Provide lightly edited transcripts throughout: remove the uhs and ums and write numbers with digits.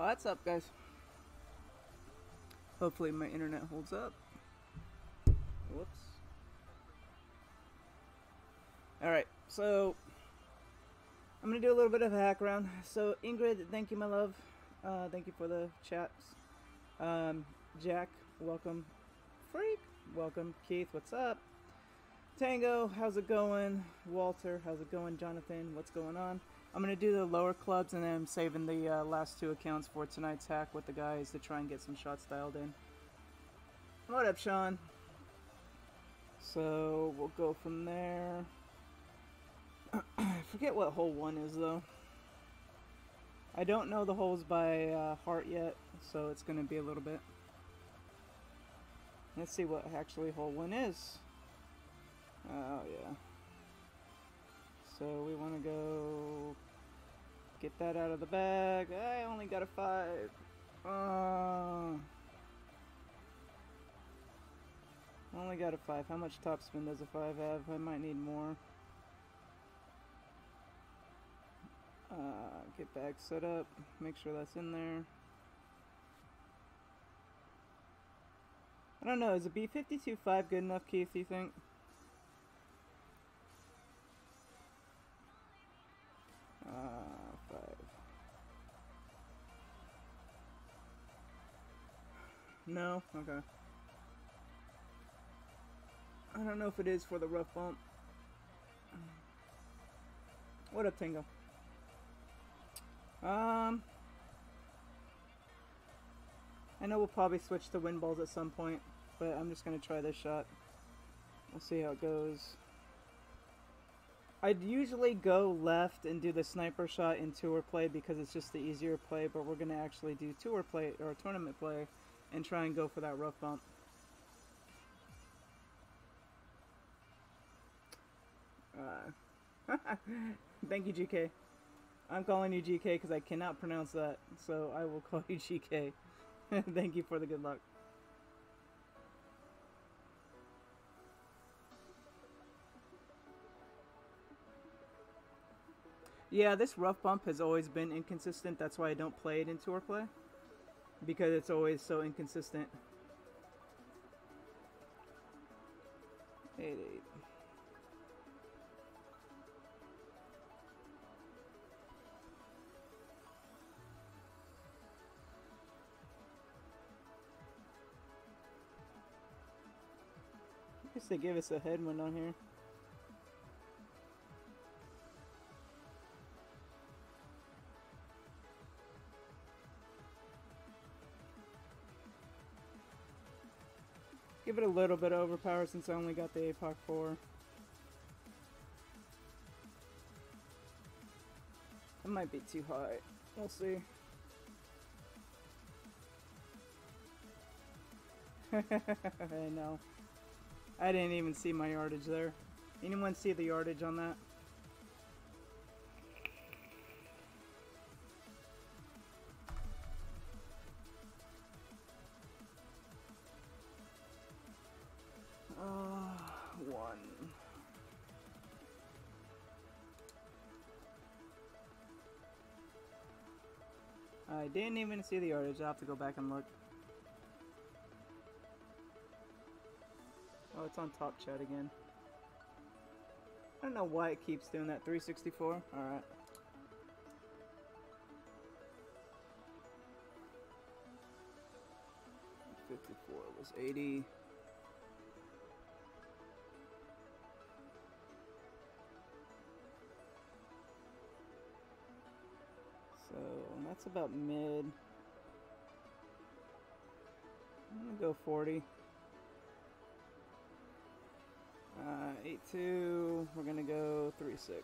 What's up, guys? Hopefully my internet holds up. Whoops. Alright, so I'm going to do a little bit of a hack round. So Ingrid, thank you, my love. Thank you for the chats. Jack, welcome. Freak, welcome. Keith, what's up? Tango, how's it going? Walter, how's it going? Jonathan, what's going on? I'm going to do the lower clubs and then I'm saving the last two accounts for tonight's hack with the guys to try and get some shots dialed in. What up, Sean? So we'll go from there. I forget what hole 1 is, though. I don't know the holes by heart yet, so it's going to be a little bit. Let's see what actually hole 1 is. Oh, yeah. So we want to go get that out of the bag. I only got a 5. Only got a 5. How much topspin does a 5 have? I might need more. Get bag set up. Make sure that's in there. I don't know. Is a B52.5 good enough, Keith, you think? Five. No? Okay. I don't know if it is for the rough bump. What up, Tango? I know we'll probably switch to wind balls at some point, but I'm just going to try this shot. We'll see how it goes. I'd usually go left and do the sniper shot in tour play because it's just the easier play, but we're going to actually do tour play or tournament play and try and go for that rough bump. Thank you, GK. I'm calling you GK because I cannot pronounce that, so I will call you GK. Thank you for the good luck. Yeah, this rough bump has always been inconsistent. That's why I don't play it in tour play, because it's always so inconsistent. 8-8. I guess they gave us a headwind on here. Give it a little bit of overpower since I only got the APOC 4. It might be too high. We'll see. I know. I didn't even see my yardage there. Anyone see the yardage on that? One. I didn't even see the yardage. I'll have to go back and look. Oh, it's on top chat again. I don't know why it keeps doing that. 364? Alright. $54 was 80. So that's about mid. I'm gonna go 40. 8-2. We're gonna go 3-6.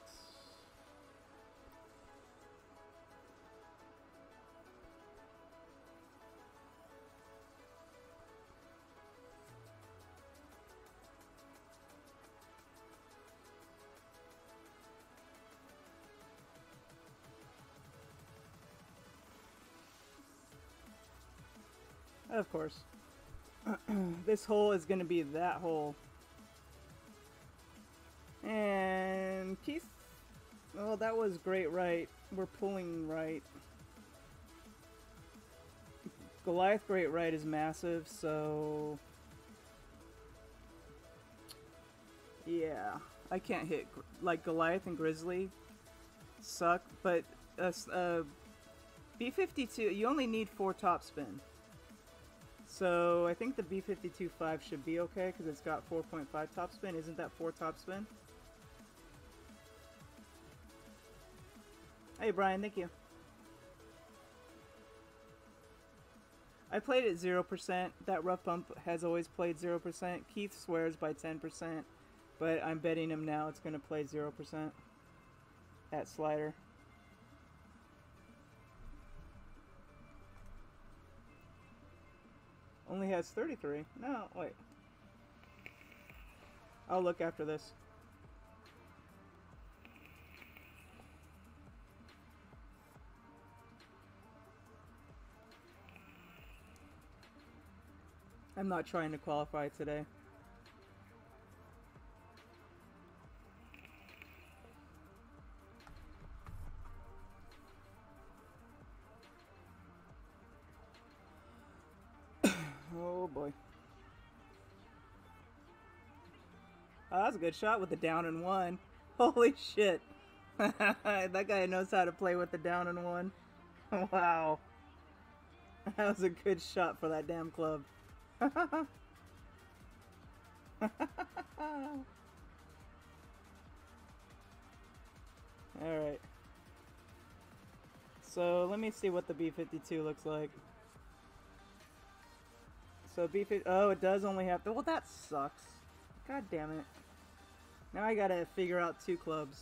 Of course. This hole is going to be that hole. And Keith, well, that was great right. We're pulling right. Goliath Great Right is massive, so yeah, I can't hit like Goliath and Grizzly suck, but B-52 you only need 4 topspin. So I think the B-52-5 should be okay because it's got 4.5 topspin. Isn't that 4 topspin? Hey Brian, thank you. I played at 0%. That rough bump has always played 0%. Keith swears by 10%, but I'm betting him now it's going to play 0% at slider. Only has 33. No, wait. I'll look after this. I'm not trying to qualify today. Oh boy. Oh, that was a good shot with the down and one. Holy shit. That guy knows how to play with the down and one. Wow. That was a good shot for that damn club. Alright. So let me see what the B-52 looks like. So B-50, oh, it does only have, well that sucks. God damn it. Now I gotta figure out 2 clubs.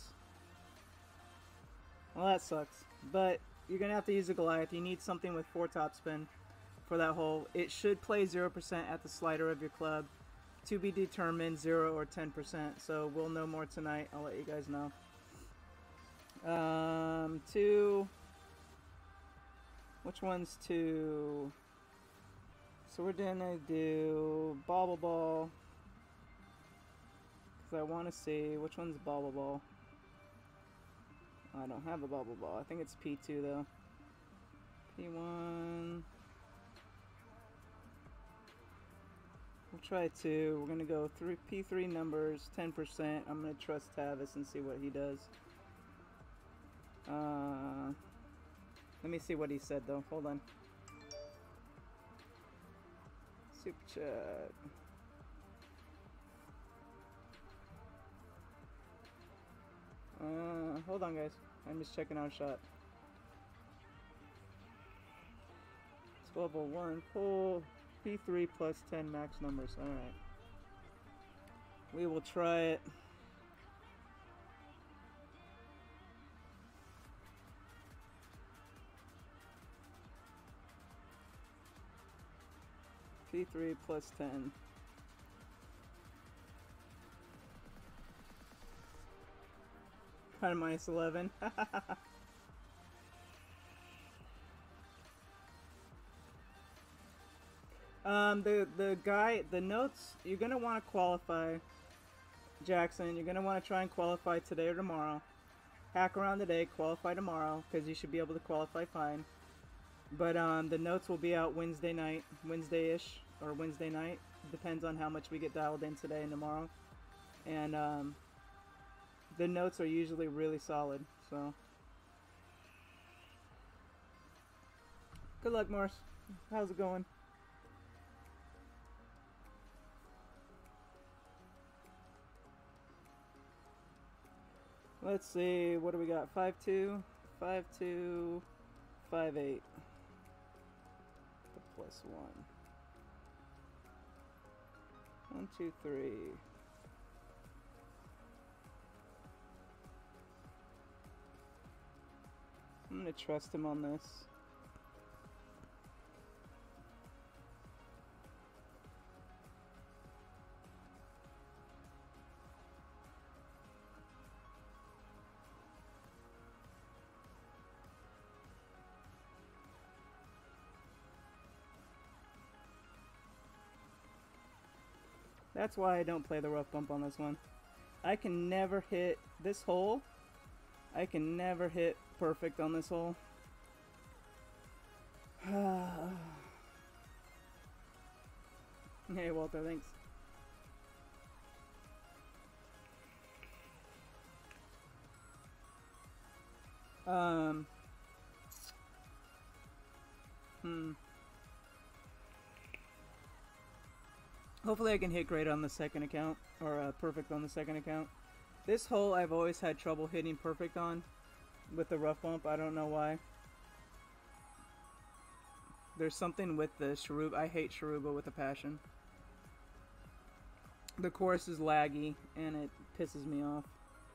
Well, that sucks. But you're gonna have to use a Goliath. You need something with 4 topspin for that hole. It should play 0% at the slider of your club. To be determined, 0 or 10%. So we'll know more tonight. I'll let you guys know. 2. Which one's 2? So we're gonna do Bobble Ball. Because I want to see which one's Bobble Ball. I don't have a Bobble Ball. I think it's P2 though. P1. We'll try 2. We're gonna go through P3 numbers, 10%. I'm gonna trust Tavis and see what he does. Let me see what he said though. Hold on. Super chat. Hold on guys. I'm just checking out a shot. 1201 pull P3 plus 10 max numbers. Alright. We will try it. P3 plus 10. Kind of minus 11. The notes, you're gonna want to qualify, Jackson. You're gonna want to try and qualify today or tomorrow. Hack around today, qualify tomorrow, because you should be able to qualify fine. But the notes will be out Wednesday night, Wednesday-ish, or Wednesday night. Depends on how much we get dialed in today and tomorrow. And the notes are usually really solid, so. Good luck, Morris. How's it going? Let's see, what do we got? 5-2, 5-2, 5-8. The plus 1. 1, 2, 3. I'm gonna trust him on this. That's why I don't play the rough bump on this one. I can never hit this hole. I can never hit perfect on this hole. Hey, Walter, thanks. Um. Hopefully I can hit great on the second account, or perfect on the second account. This hole I've always had trouble hitting perfect on with the rough bump. I don't know why. There's something with the Sharuba. I hate Sharuba with a passion. The course is laggy and it pisses me off.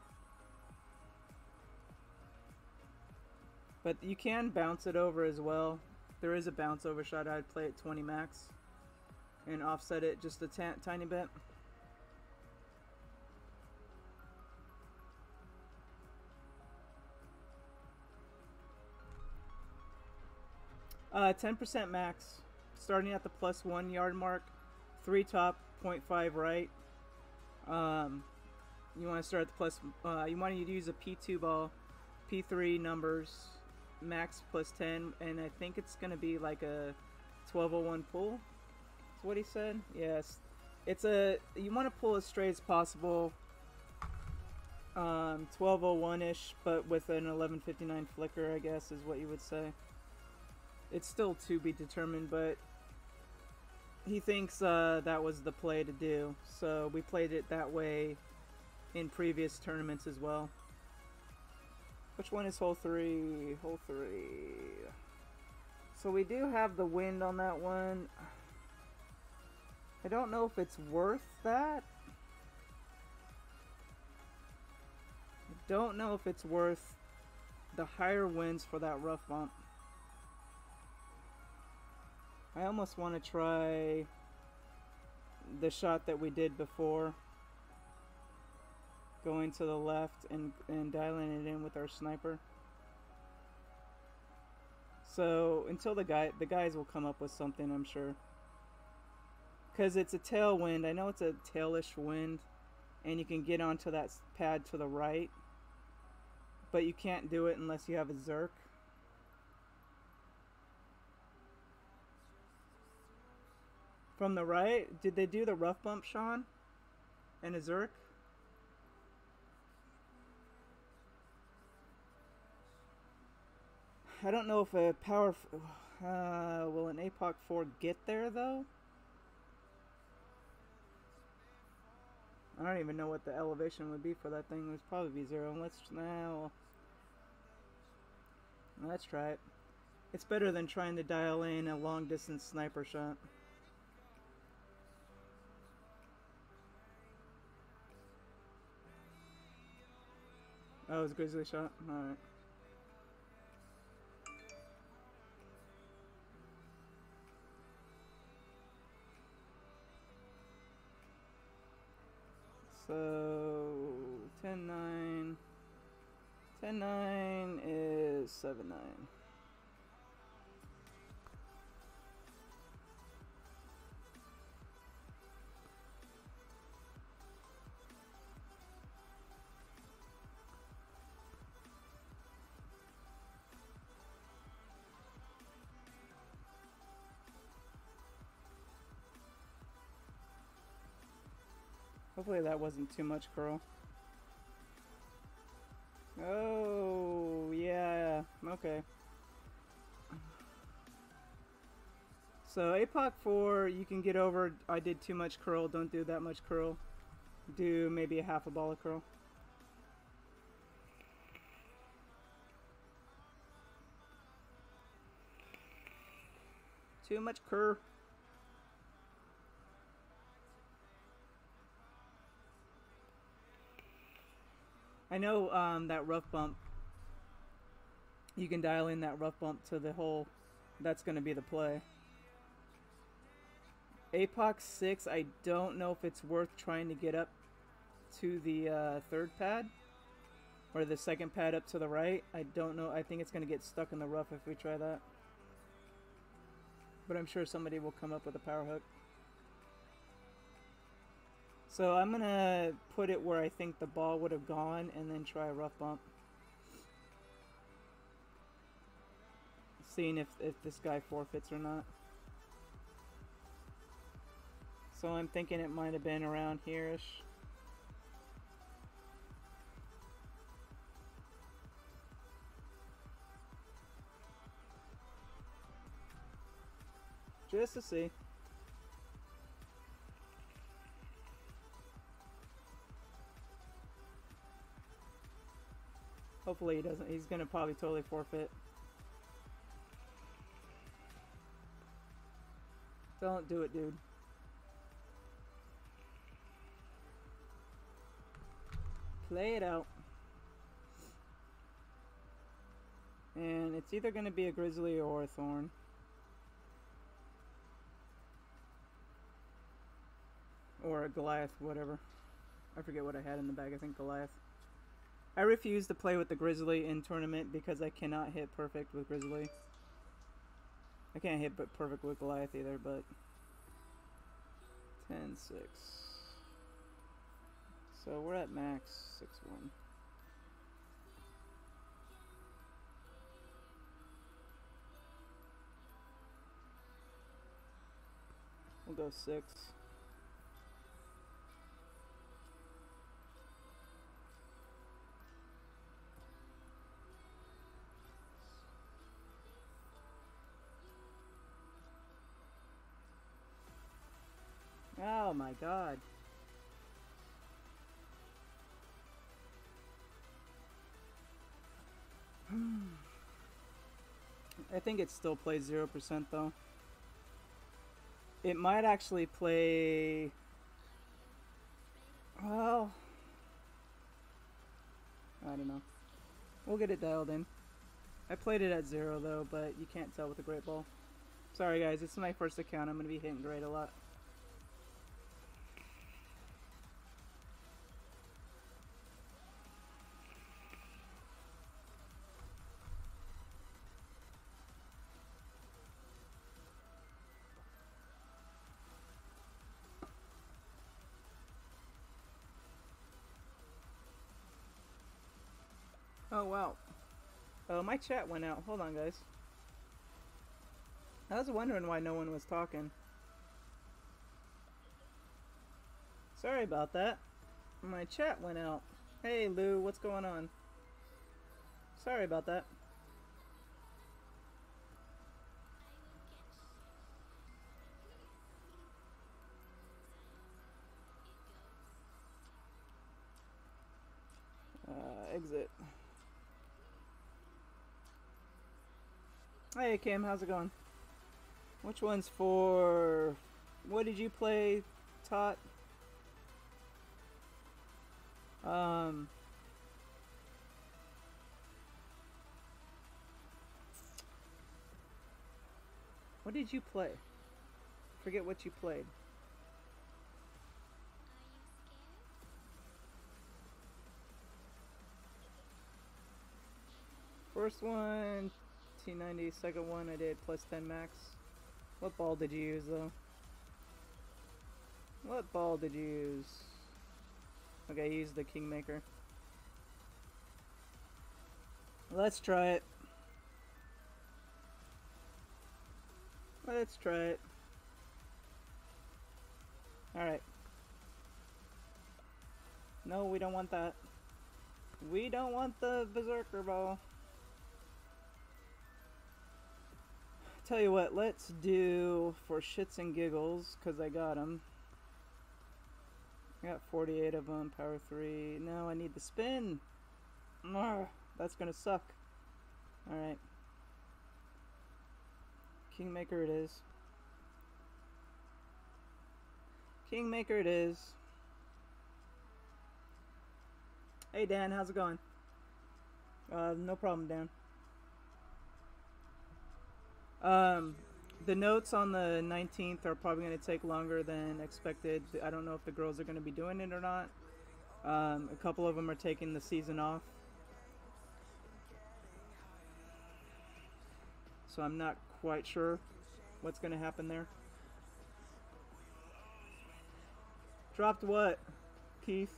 But you can bounce it over as well. There is a bounce over shot. I'd play it 20 max and offset it just a tiny bit. 10% max, starting at the +1 yard mark, 3 top, 0.5 right. You want to start at the plus. You want to use a P2 ball, P3 numbers, max +10, and I think it's gonna be like a 1201 pull. That's what he said. Yes, it's a. You want to pull as straight as possible. 1201-ish, but with an 1159 flicker, I guess is what you would say. It's still to be determined, but he thinks that was the play to do. So we played it that way in previous tournaments as well. Which one is hole 3? Hole 3. So we do have the wind on that one. I don't know if it's worth that. I don't know if it's worth the higher winds for that rough bump. I almost want to try the shot that we did before, going to the left and dialing it in with our sniper. So until the guys will come up with something, I'm sure, because it's a tailwind. I know it's a tailish wind, and you can get onto that pad to the right, but you can't do it unless you have a Zerk. From the right? Did they do the rough bump, Sean? And a Zerk? I don't know if a power... will an APOC 4 get there, though? I don't even know what the elevation would be for that thing. It would probably be 0. Let's try it. It's better than trying to dial in a long-distance sniper shot. Oh, it was a grizzly shot? Alright. So, 10-9. 10-9 is 7-9. Hopefully that wasn't too much curl. Oh, yeah. Okay. So APOC 4, you can get over. I did too much curl. Don't do that much curl. Do maybe a half a ball of curl. Too much curl. I know that rough bump, you can dial in that rough bump to the hole. That's going to be the play. APOC 6, I don't know if it's worth trying to get up to the third pad. Or the second pad up to the right. I don't know. I think it's going to get stuck in the rough if we try that. But I'm sure somebody will come up with a power hook. So I'm going to put it where I think the ball would have gone and then try a rough bump. Seeing if this guy forfeits or not. So I'm thinking it might have been around here-ish. Just to see. Hopefully he doesn't. He's gonna probably totally forfeit. Don't do it, dude. Play it out. And it's either gonna be a Grizzly or a Thorn. Or a Goliath, whatever. I forget what I had in the bag. I think Goliath. I refuse to play with the Grizzly in tournament because I cannot hit perfect with Grizzly. I can't hit perfect with Goliath either, but 10-6. So we're at max 6-1. We'll go 6. Oh my god. I think it still plays 0% though. It might actually play... Well... I don't know. We'll get it dialed in. I played it at 0 though, but you can't tell with the Great Ball. Sorry guys, it's my first account. I'm going to be hitting Great a lot. Oh wow. Oh, my chat went out. Hold on guys. I was wondering why no one was talking. Sorry about that. My chat went out. Hey Lou, what's going on? Sorry about that. Exit. Hey Kim, how's it going? Which one's for... What did you play, Tot? What did you play? Forget what you played. First one, T90. Second one, I did plus 10 max. What ball did you use, though? What ball did you use? Okay, I used the Kingmaker. Let's try it. Let's try it. Alright. No, we don't want that. We don't want the Berserker ball. Tell you what, let's do for shits and giggles, because I got them. I got 48 of them, power 3. No, I need the spin. Ugh, that's gonna suck. Alright. Kingmaker it is. Kingmaker it is. Hey Dan, how's it going? No problem, Dan. The notes on the 19th are probably going to take longer than expected. I don't know if the girls are going to be doing it or not. A couple of them are taking the season off. So I'm not quite sure what's going to happen there. Dropped what, Keith?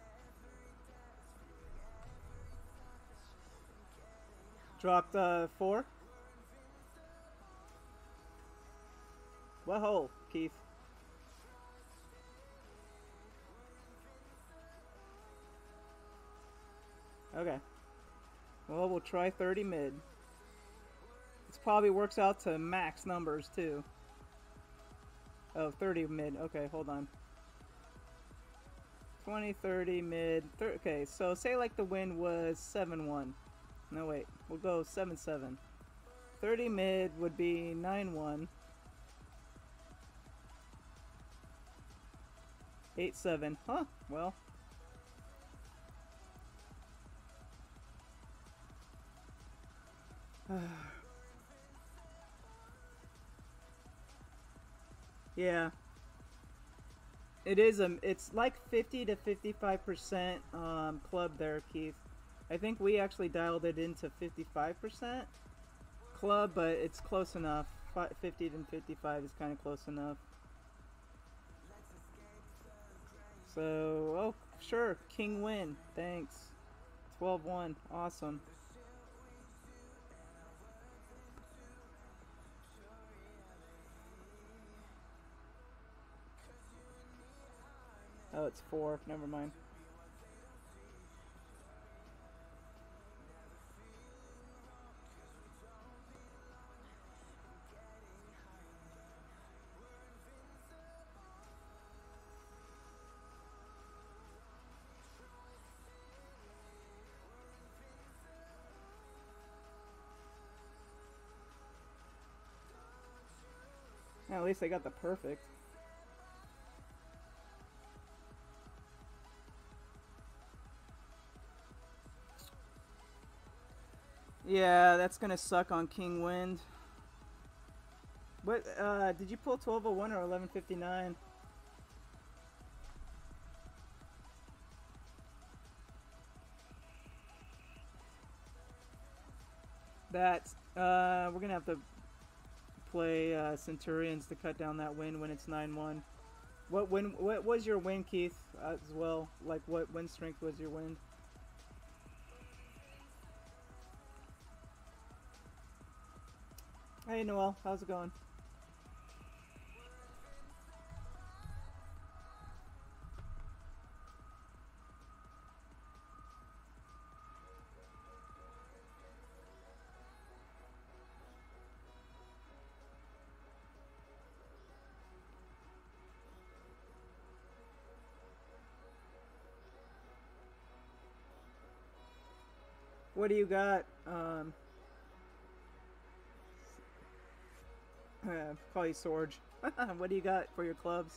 Dropped 4? What hole, Keith? Okay. Well, we'll try 30 mid. This probably works out to max numbers, too. Oh, 30 mid. Okay, hold on. 20, 30 mid. Okay, so say like the win was 7-1. No, wait. We'll go 7-7. 30 mid would be 9-1. 8-7. Huh, well. Yeah. It is it's like 50 to 55% club there, Keith. I think we actually dialed it into 55% club, but it's close enough. 50 to 55 is kind of close enough. So, oh, sure, King win. Thanks. 12-1. Awesome. Oh, it's 4. Never mind. At least I got the perfect. Yeah, that's gonna suck on King Wind. What, did you pull 1201 or 1159? That's, we're gonna have to play, Centurions to cut down that win when it's 9-1. What was your win, Keith, as well? Like, what win strength was your win? Hey, Noel, how's it going? What do you got? Call you Sorge. What do you got for your clubs?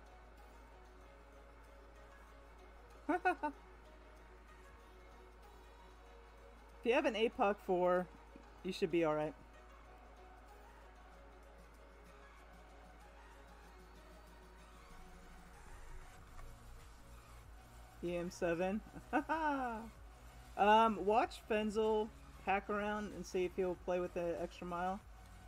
If you have an APOC 4, you should be alright. EM7. Watch Fenzel hack around and see if he'll play with the extra mile.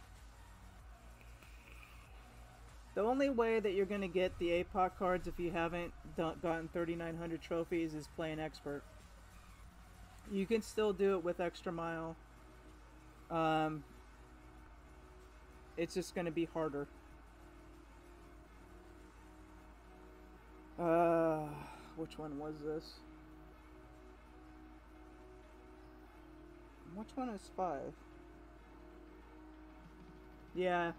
The only way that you're going to get the APOC cards if you haven't gotten 3,900 trophies is playing expert. You can still do it with extra mile. It's just going to be harder. Which one was this? Which one is 5? Yeah.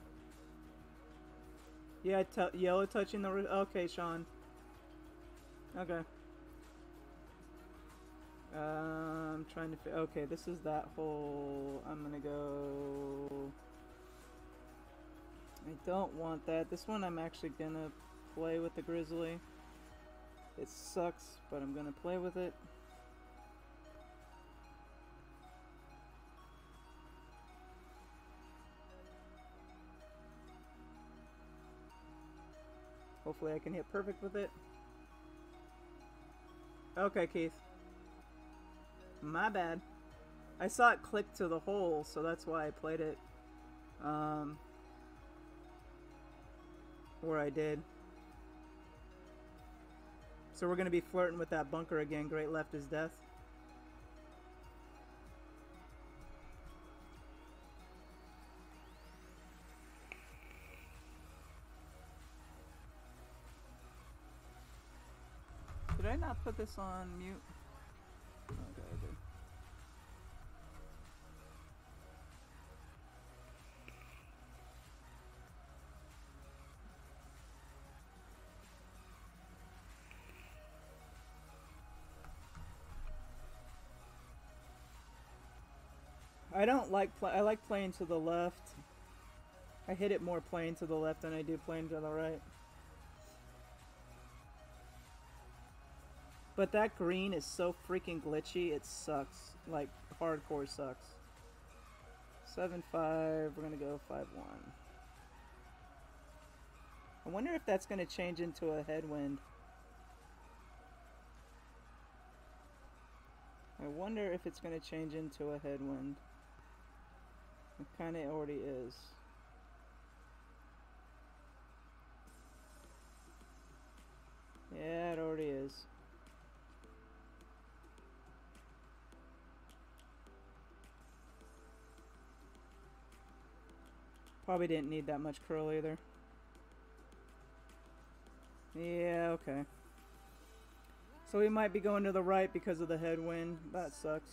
Yeah, yellow touching the... Okay, Sean. Okay. I'm trying to... Okay, this is that whole... I'm gonna go... I don't want that. This one I'm actually gonna play with the Grizzly. It sucks, but I'm gonna play with it. Hopefully I can hit perfect with it. Okay, Keith. My bad. I saw it click to the hole, so that's why I played it. Where I did. So we're going to be flirting with that bunker again. Great left is death. Did I not put this on mute? Okay. I don't like I like playing to the left. I hit it more playing to the left than I do playing to the right. But that green is so freaking glitchy, it sucks. Like, hardcore sucks. 7-5, we're gonna go 5-1. I wonder if that's gonna change into a headwind. I wonder if it's gonna change into a headwind. It kinda already is. Yeah, it already is. Probably didn't need that much curl either. Yeah, okay. So we might be going to the right because of the headwind. That sucks.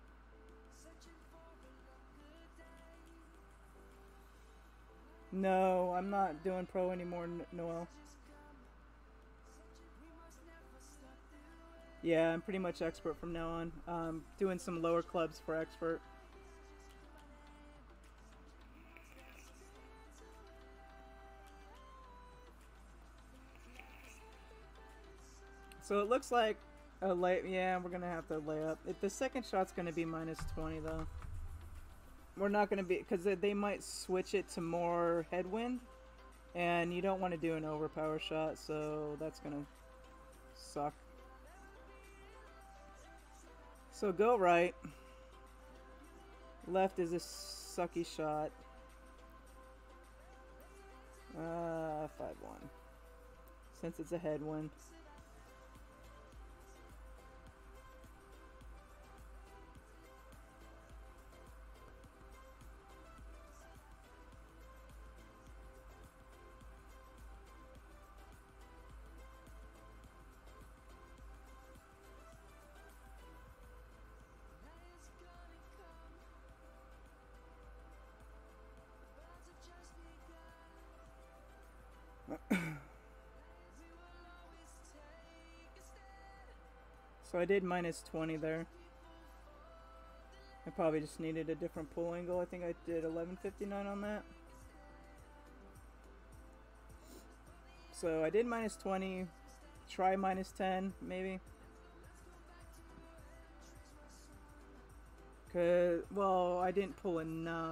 No, I'm not doing pro anymore, Noel. Yeah, I'm pretty much expert from now on. Doing some lower clubs for expert. So it looks like a lay. Yeah, we're gonna have to lay up. If the second shot's gonna be -20 though, we're not gonna be, because they might switch it to more headwind, and you don't want to do an overpower shot, so that's gonna suck. So go right. Left is a sucky shot. 5-1. Since it's a headwind. So I did -20 there. I probably just needed a different pull angle. I think I did 1159 on that. So I did -20. Try -10 maybe. Cause, well, I didn't pull enough.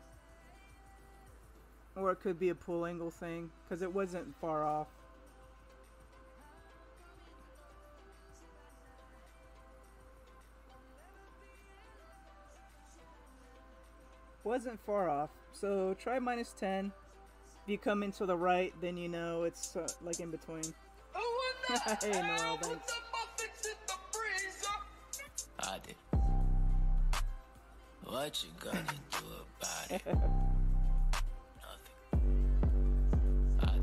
Or it could be a pull angle thing, because it wasn't far off. Wasn't far off. So try -10. If you come into the right, then you know it's like in between. Hey, Noel, thanks. I did. What you gonna do about it? Nothing. I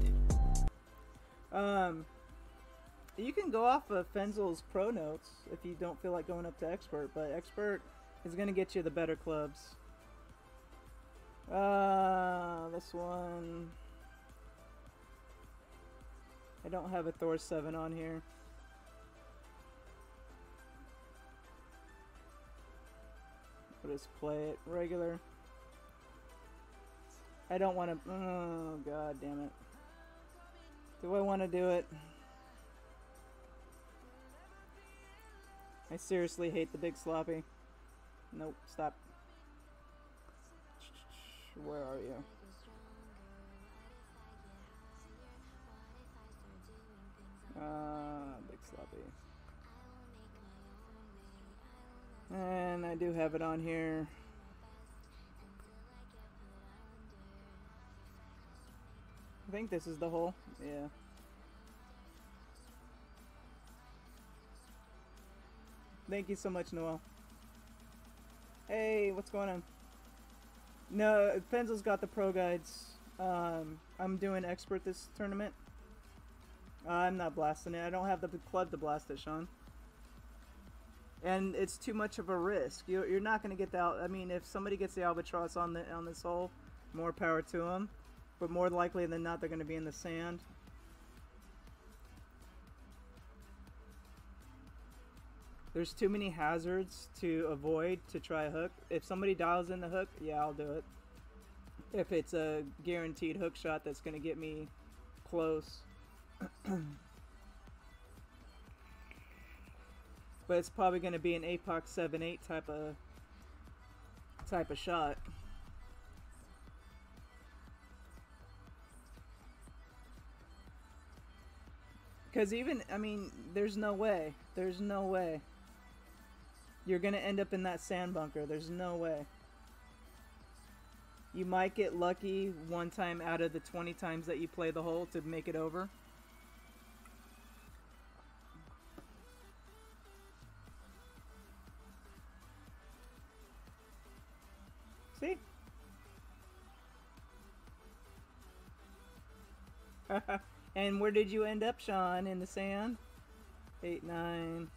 did. You can go off of Fenzel's pro notes if you don't feel like going up to expert, but expert is gonna get you the better clubs. This one. I don't have a Thor 7 on here. I'll just play it regular. I don't want to. Oh, god damn it. Do I want to do it? I seriously hate the big sloppy. Nope, stop. Where are you? Big sloppy. And I do have it on here. I think this is the hole. Yeah. Thank you so much, Noel. Hey, what's going on? No, Fenzel's got the pro guides. I'm doing expert this tournament. I'm not blasting it. I don't have the club to blast it, Sean. And it's too much of a risk. You're not going to get the. I mean, if somebody gets the albatross on this hole, more power to them. But more likely than not, they're going to be in the sand. There's too many hazards to avoid to try a hook. If somebody dials in the hook, yeah, I'll do it. If it's a guaranteed hook shot that's going to get me close. But it's probably going to be an APOC 7.8 type of shot. Because even, I mean, there's no way. There's no way. You're going to end up in that sand bunker. There's no way. You might get lucky one time out of the 20 times that you play the hole to make it over. See? And where did you end up, Sean? In the sand? 8-9.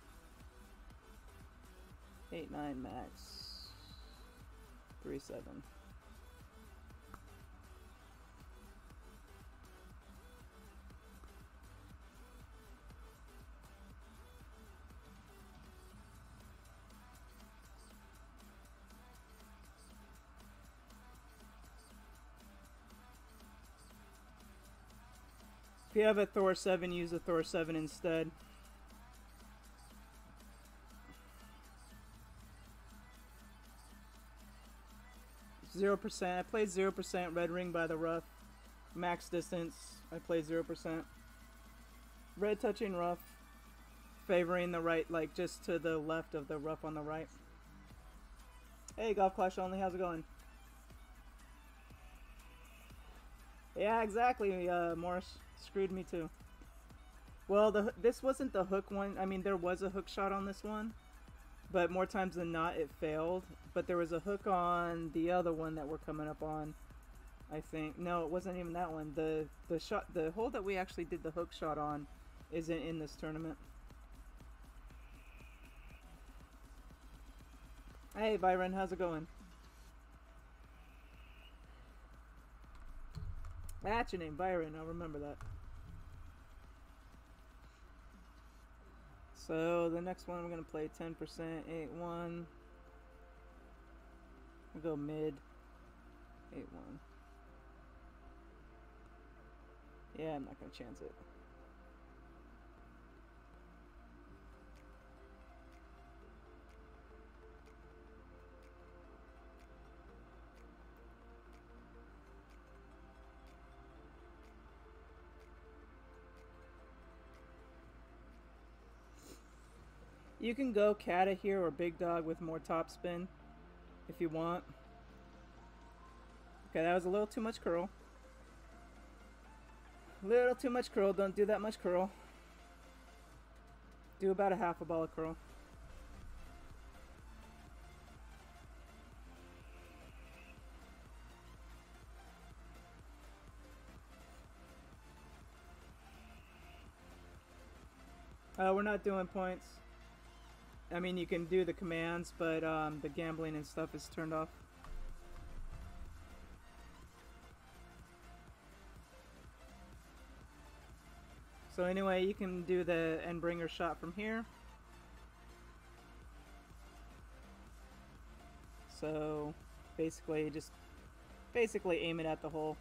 8-9 max. 3-7. If you have a Thor 7, use a Thor 7 instead. %. I played 0% red ring by the rough. Max distance, I played 0%. Red touching rough. Favoring the right, like just to the left of the rough on the right. Hey, Golf Clash Only, how's it going? Yeah, exactly, Morris. Screwed me too. Well, this wasn't the hook one. I mean, there was a hook shot on this one, but more times than not, it failed. But there was a hook on the other one that we're coming up on, I think. No, it wasn't even that one. The hole that we actually did the hook shot on isn't in this tournament. Hey, Byron, how's it going? That's your name, Byron. I'll remember that. So the next one we're gonna play 10%, 8-1. We'll go mid. 8-1. Yeah, I'm not gonna chance it. You can go Kata here or Big Dog with more topspin if you want. Okay, that was a little too much curl. Little too much curl. Don't do that much curl. Do about a half a ball of curl. We're not doing points. I mean, you can do the commands, but the gambling and stuff is turned off. So anyway, you can do the Endbringer shot from here. So basically, just aim it at the hole.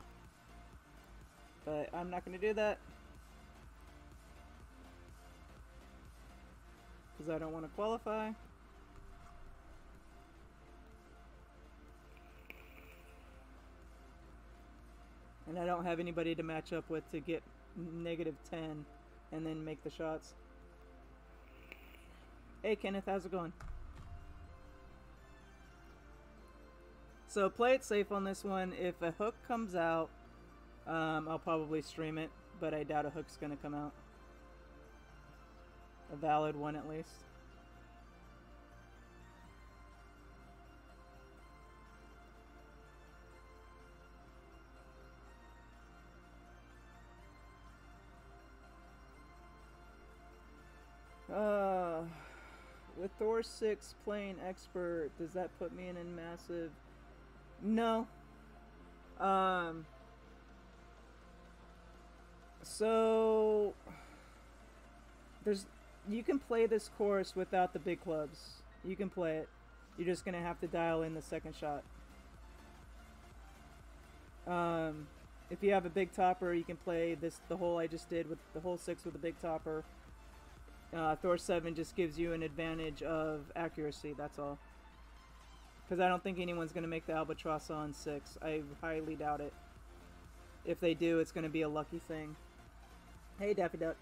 But I'm not going to do that, because I don't want to qualify. And I don't have anybody to match up with to get -10 and then make the shots. Hey Kenneth, how's it going? So play it safe on this one. If a hook comes out, I'll probably stream it, but I doubt a hook's gonna come out. A valid one at least. With Thor 6 playing expert, does that put me in a massive... No. So... you can play this course without the big clubs. You can play it. You're just gonna have to dial in the second shot. If you have a big topper, you can play the hole I just did with the hole 6 with a big topper. Thor 7 just gives you an advantage of accuracy, that's all. Because I don't think anyone's going to make the albatross on 6. I highly doubt it. If they do, it's going to be a lucky thing. Hey, Daffy Duck.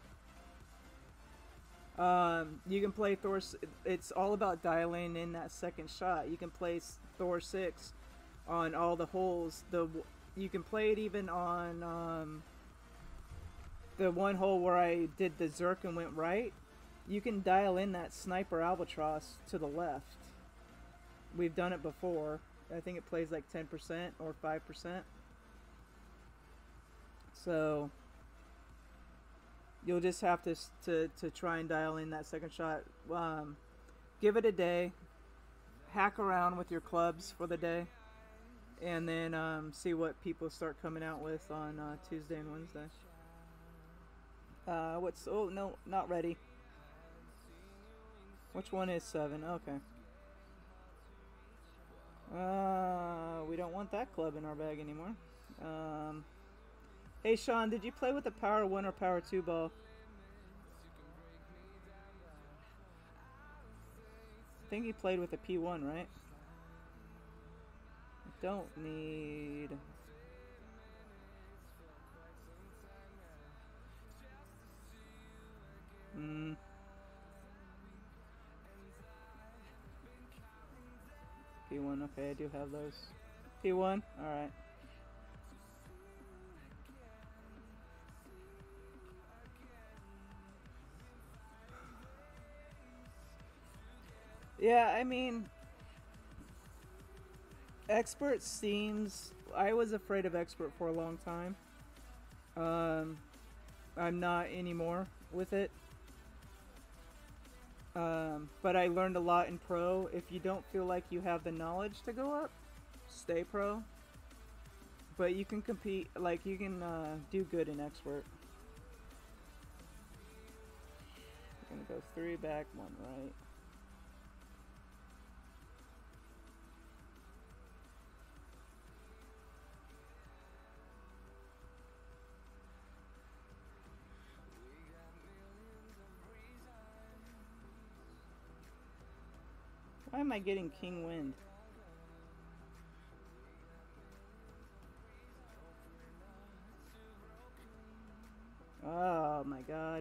You can play Thor... It's all about dialing in that second shot. You can play Thor 6 on all the holes. You can play it even on the one hole where I did the Zerk and went right. You can dial in that sniper albatross to the left. We've done it before. I think it plays like 10% or 5%. So you'll just have to try and dial in that second shot. Give it a day. Hack around with your clubs for the day. And then see what people start coming out with on Tuesday and Wednesday. Oh, no, not ready. Which one is 7? Okay. We don't want that club in our bag anymore. Hey, Sean, did you play with a power 1 or power 2 ball? I think you played with a P1, right? Don't need... P1, okay, I do have those. P1? Alright. Yeah, I mean... Expert seems... I was afraid of Expert for a long time. I'm not anymore with it. But I learned a lot in Pro. If you don't feel like you have the knowledge to go up, stay Pro. But you can compete, like you can do good in Expert. I'm gonna go 3 back, 1 right. Why am I getting King Wind? Oh my god.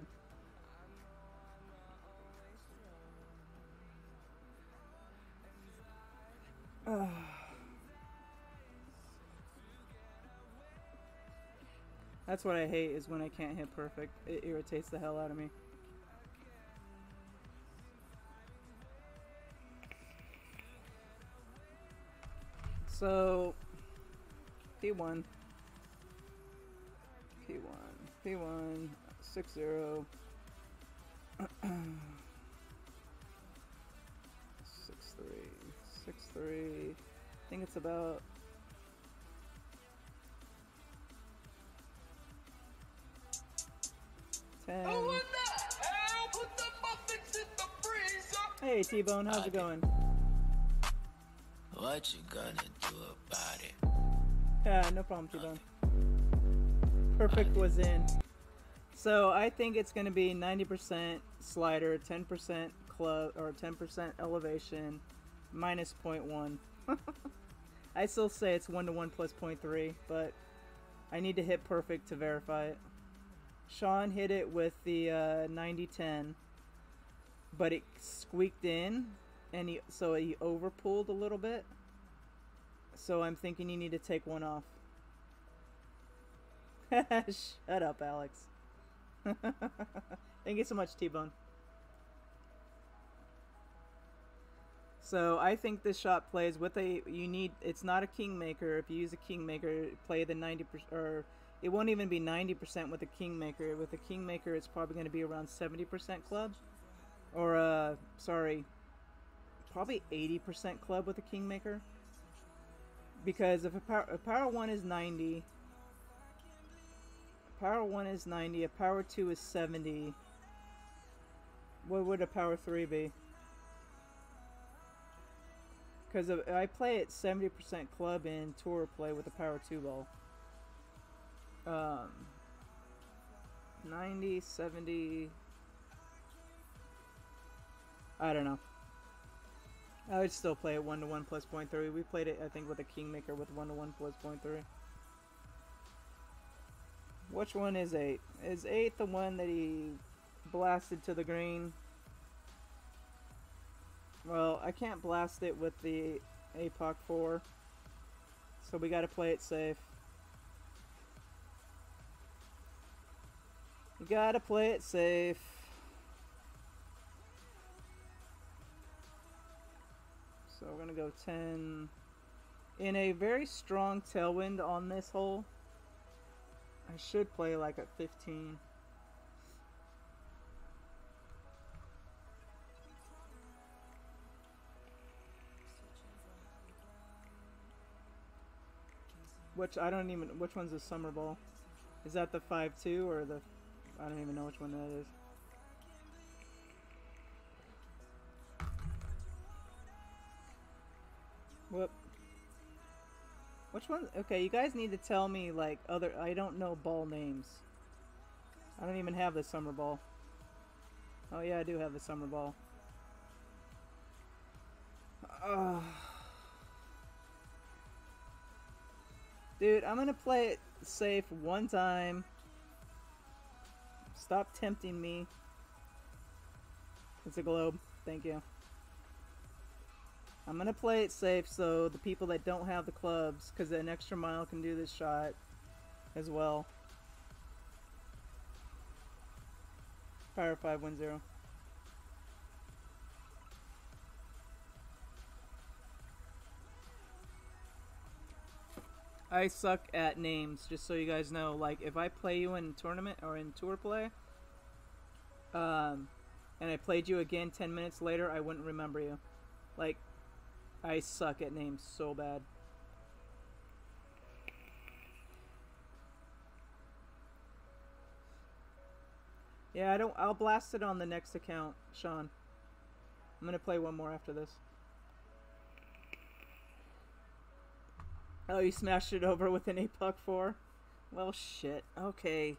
That's what I hate, is when I can't hit perfect. It irritates the hell out of me. So, P1, 6-0, 6-3, I think it's about 10. Oh, what the hell? Put the muffins in the freezer. Hey T-Bone, how's it going? What you gonna do about it? Yeah, no problem, T-Bone. Perfect was in. So I think it's going to be 90% slider, 10% club, or 10% elevation, minus 0.1. I still say it's 1-to-1 plus 0.3, but I need to hit perfect to verify it. Sean hit it with the 90-10, but it squeaked in, and so he overpulled a little bit. So I'm thinking you need to take one off. Shut up, Alex. Thank you so much, T-Bone. So I think this shot plays with a, it's not a Kingmaker. If you use a Kingmaker, play the 90%, or it won't even be 90% with a Kingmaker. With a Kingmaker, it's probably going to be around 70% club. Or, sorry, probably 80% club with a Kingmaker. Because if a power 1 is 90, power 1 is 90, a power 2 is 70, What would a power 3 be? Because I play at 70% club and tour play with a power 2 ball. 90, 70... I don't know. I would still play it 1-to-1 plus 0.3. We played it, I think, with a Kingmaker with 1-to-1 plus 0.3. Which one is 8? Is 8 the one that he blasted to the green? Well, I can't blast it with the APOC 4. So we gotta play it safe. You gotta play it safe. So we're gonna go 10. In a very strong tailwind on this hole, I should play like at 15. Which I don't even. Which one's the summer ball? Is that the 5-2 or the? I don't even know which one that is. Whoop. Which one? Okay, you guys need to tell me like other. I don't know ball names. I don't even have the summer ball. Oh yeah, I do have the summer ball. Dude, I'm gonna play it safe one time. Stop tempting me. It's a globe. Thank you. I'm gonna play it safe so the people that don't have the clubs, because an extra mile can do this shot as well. Power 5 1-0. I suck at names, just so you guys know. Like, if I play you in tournament or in tour play, and I played you again 10 minutes later, I wouldn't remember you. Like, I suck at names so bad. Yeah, I'll blast it on the next account, Sean. I'm gonna play one more after this. Oh, you smashed it over with an APOC 4? Well, shit. Okay.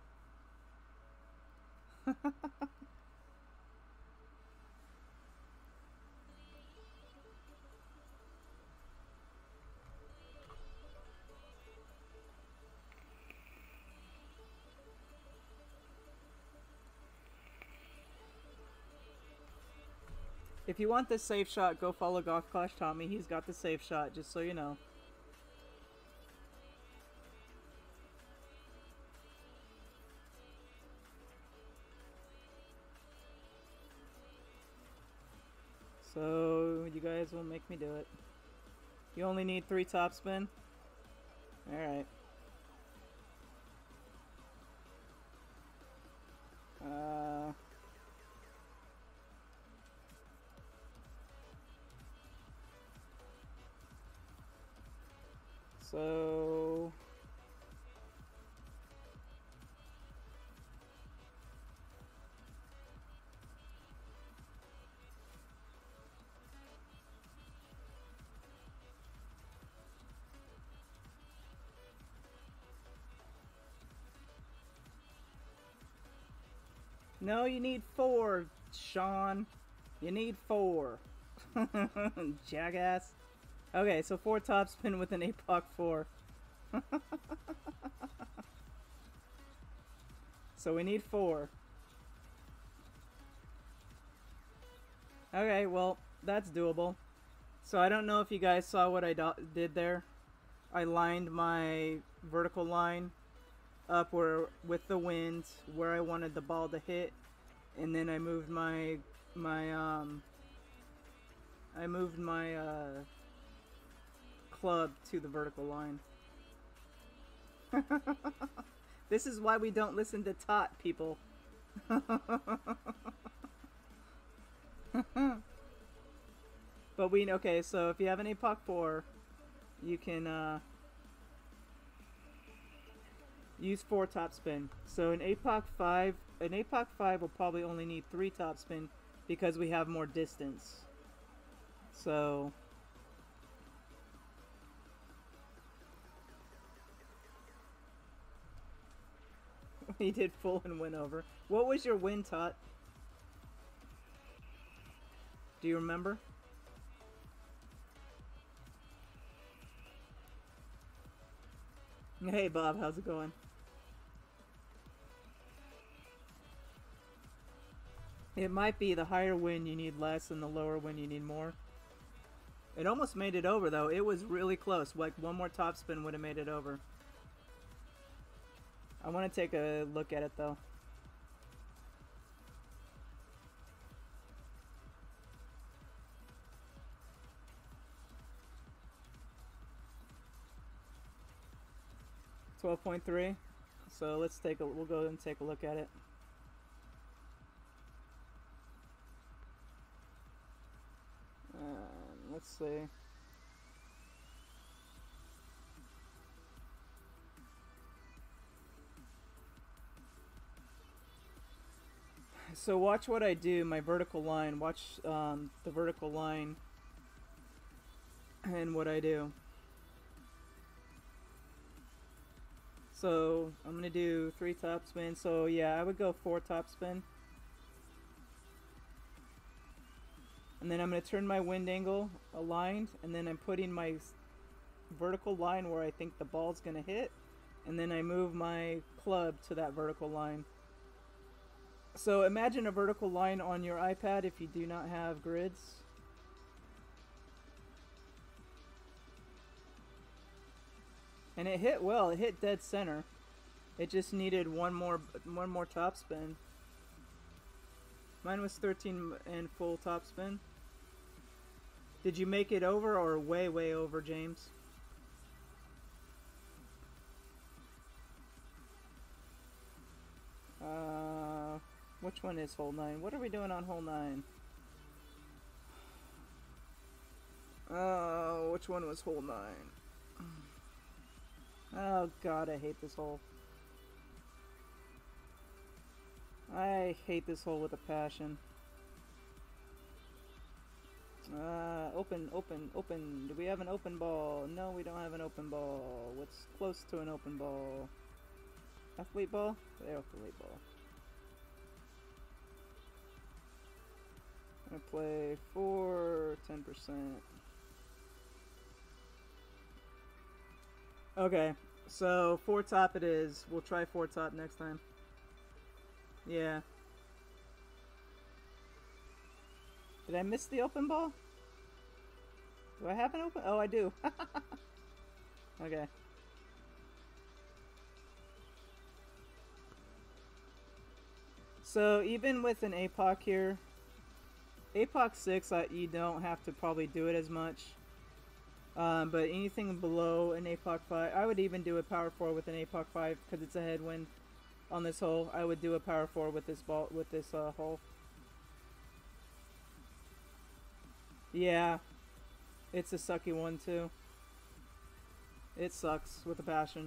If you want this safe shot, go follow Golf Clash Tommy. He's got the safe shot, just so you know. So, you guys will make me do it. You only need 3 topspin? Alright. So... No, you need 4, Sean. You need 4. Jackass. Okay, so 4 topspin with an APOC 4. So we need 4. Okay, well, that's doable. So I don't know if you guys saw what I did there. I lined my vertical line up where with the wind where I wanted the ball to hit, and then I moved my club to the vertical line. This is why we don't listen to Tot, people. But okay, so if you have an APOC 4, you can use 4 topspin. So an APOC 5 will probably only need 3 topspin because we have more distance. So we did full and win over. What was your win, Tot? Do you remember? Hey Bob, how's it going? It might be the higher win you need less and the lower win you need more. It almost made it over though. It was really close. Like one more topspin would have made it over. I want to take a look at it though. $12.3. So let's we'll go and take a look at it. Let's see. So watch what I do, my vertical line. Watch the vertical line and what I do. So I'm gonna do 3 topspin. So yeah, I would go 4 topspin. And then I'm gonna turn my wind angle aligned, and then I'm putting my vertical line where I think the ball's gonna hit, and then I move my club to that vertical line. So imagine a vertical line on your iPad if you do not have grids. And it hit well. It hit dead center. It just needed one more topspin. Mine was 13 and full topspin. Did you make it over or way over, James? Which one is hole 9? What are we doing on hole 9? Oh, which one was hole 9? Oh god, I hate this hole. I hate this hole with a passion. Open. Do we have an open ball? No, we don't have an open ball. What's close to an open ball? Athlete ball? Athlete ball. I'm gonna play for 10%. Okay, so 4 top it is. We'll try 4 top next time. Yeah. Did I miss the open ball? Do I have an open? Oh, I do. Okay. So even with an APOC here, APOC 6, you don't have to probably do it as much. But anything below an APOC 5, I would even do a power 4 with an APOC 5 because it's a headwind on this hole. I would do a power 4 with this ball, with this hole. Yeah, it's a sucky one too. It sucks with a passion.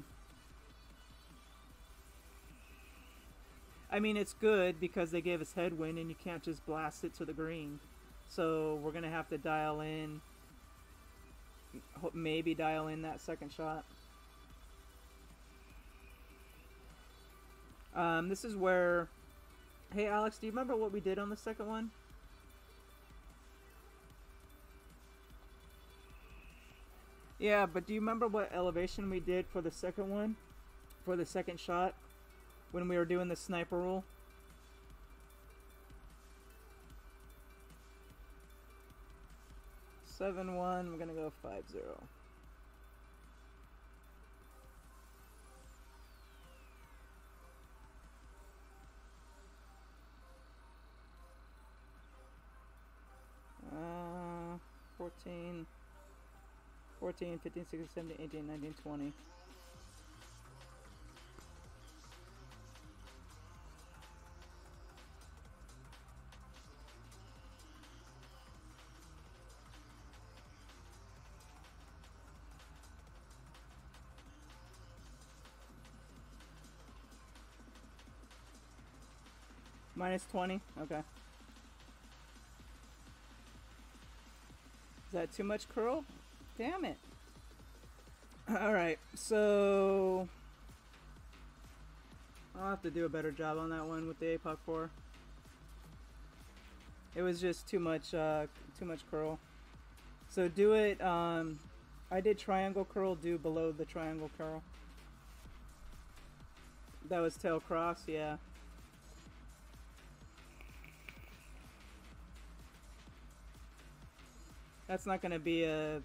I mean, it's good because they gave us headwind and you can't just blast it to the green. So we're gonna have to dial in. Maybe dial in that second shot. This is where... Hey Alex, do you remember what we did on the second one? Yeah, but do you remember what elevation we did for the second one? For the second shot? When we were doing the sniper rule? $7-1, we're gonna go 5-0. Uh, 14, 15, 16, 17, 18, 19, 20. Minus 20? Okay. Is that too much curl? Damn it. Alright, so... I'll have to do a better job on that one with the APOC 4. It was just too much curl. So do it, I did triangle curl, do below the triangle curl. That was tail cross, yeah. That's not gonna be a...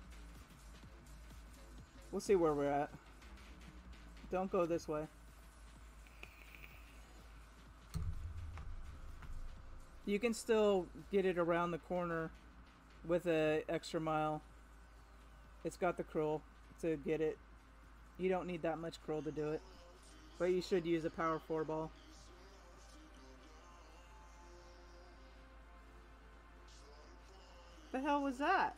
We'll see where we're at. Don't go this way. You can still get it around the corner with a extra mile. It's got the curl to get it. You don't need that much curl to do it. But you should use a power 4 ball. The hell was that?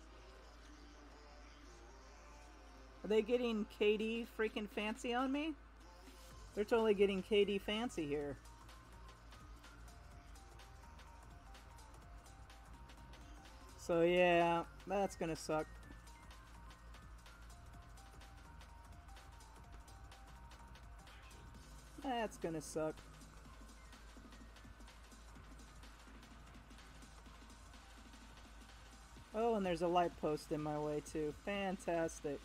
Are they getting KD freaking fancy on me? They're totally getting KD fancy here. So yeah, that's gonna suck. That's gonna suck. Oh, and there's a light post in my way too. Fantastic.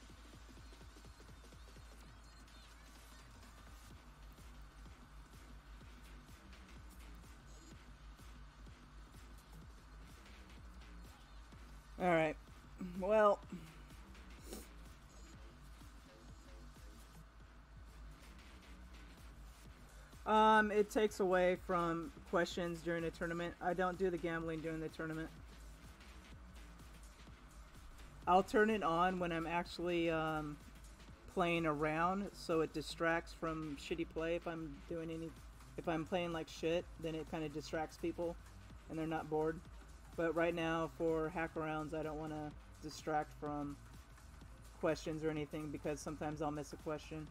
Alright. Well... it takes away from questions during a tournament. I don't do the gambling during the tournament. I'll turn it on when I'm actually playing around, so it distracts from shitty play. If I'm playing like shit, then it kind of distracts people, and they're not bored. But right now, for hack arounds, I don't want to distract from questions or anything because sometimes I'll miss a question.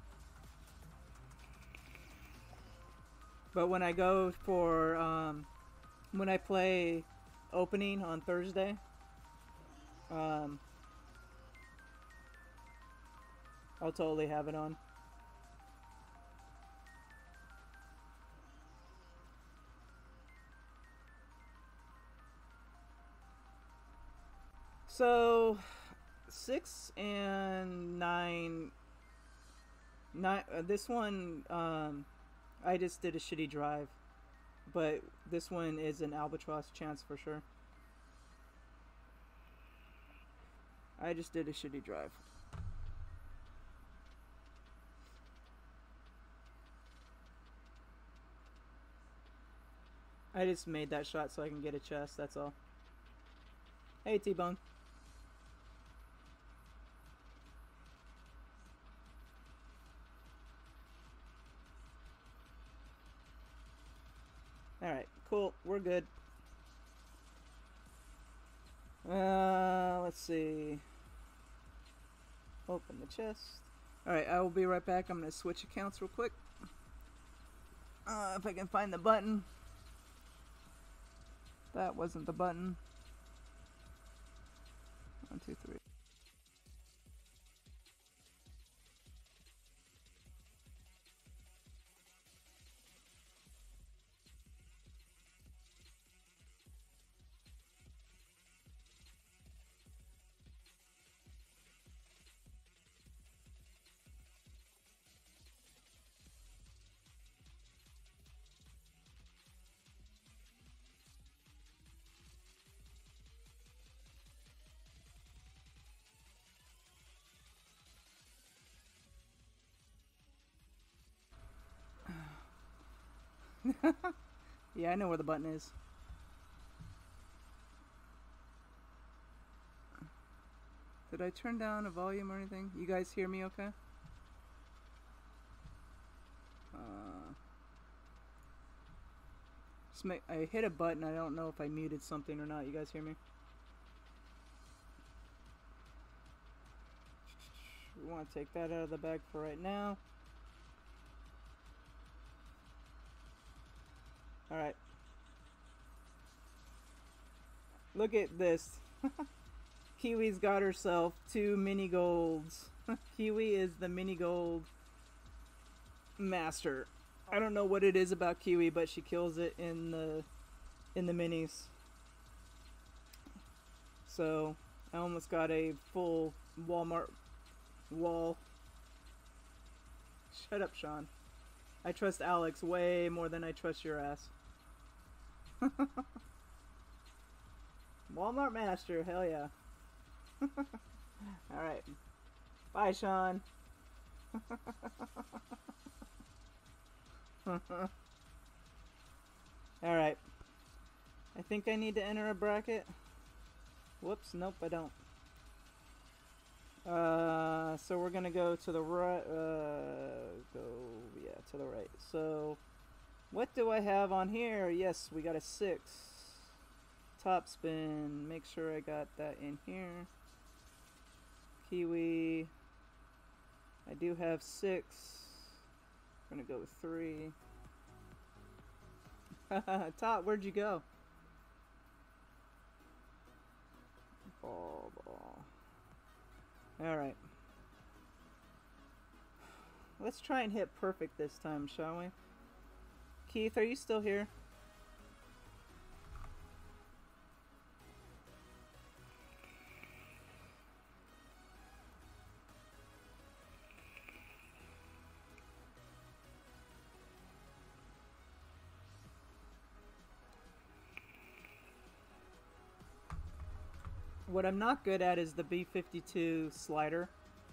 But when I go for when I play opening on Thursday, I'll totally have it on. So 6 and 9. This one I just did a shitty drive, but this one is an albatross chance for sure. I just did a shitty drive. I just made that shot so I can get a chest, that's all. Hey, T-Bone. Alright, cool. We're good. Let's see. Open the chest. Alright, I will be right back. I'm going to switch accounts real quick. If I can find the button. That wasn't the button. 1, 2, 3. Yeah, I know where the button is. Did I turn down a volume or anything? You guys hear me okay? I hit a button. I don't know if I muted something or not. You guys hear me? We want to take that out of the bag for right now. Alright. Look at this. Kiwi's got herself 2 mini golds. Kiwi is the mini gold master. I don't know what it is about Kiwi, but she kills it in the minis. So I almost got a full Walmart wall. Shut up, Sean. I trust Alex way more than I trust your ass. Walmart master, hell yeah. Alright. Bye, Sean. Alright. I think I need to enter a bracket. Whoops, nope, I don't. So we're gonna go to the right, to the right. So, what do I have on here? Yes, we got a 6. Top spin, make sure I got that in here. Kiwi, I do have 6. We're gonna go with 3. Top, where'd you go? Ball. Alright. Let's try and hit perfect this time, shall we? Keith, are you still here? What I'm not good at is the B52 slider.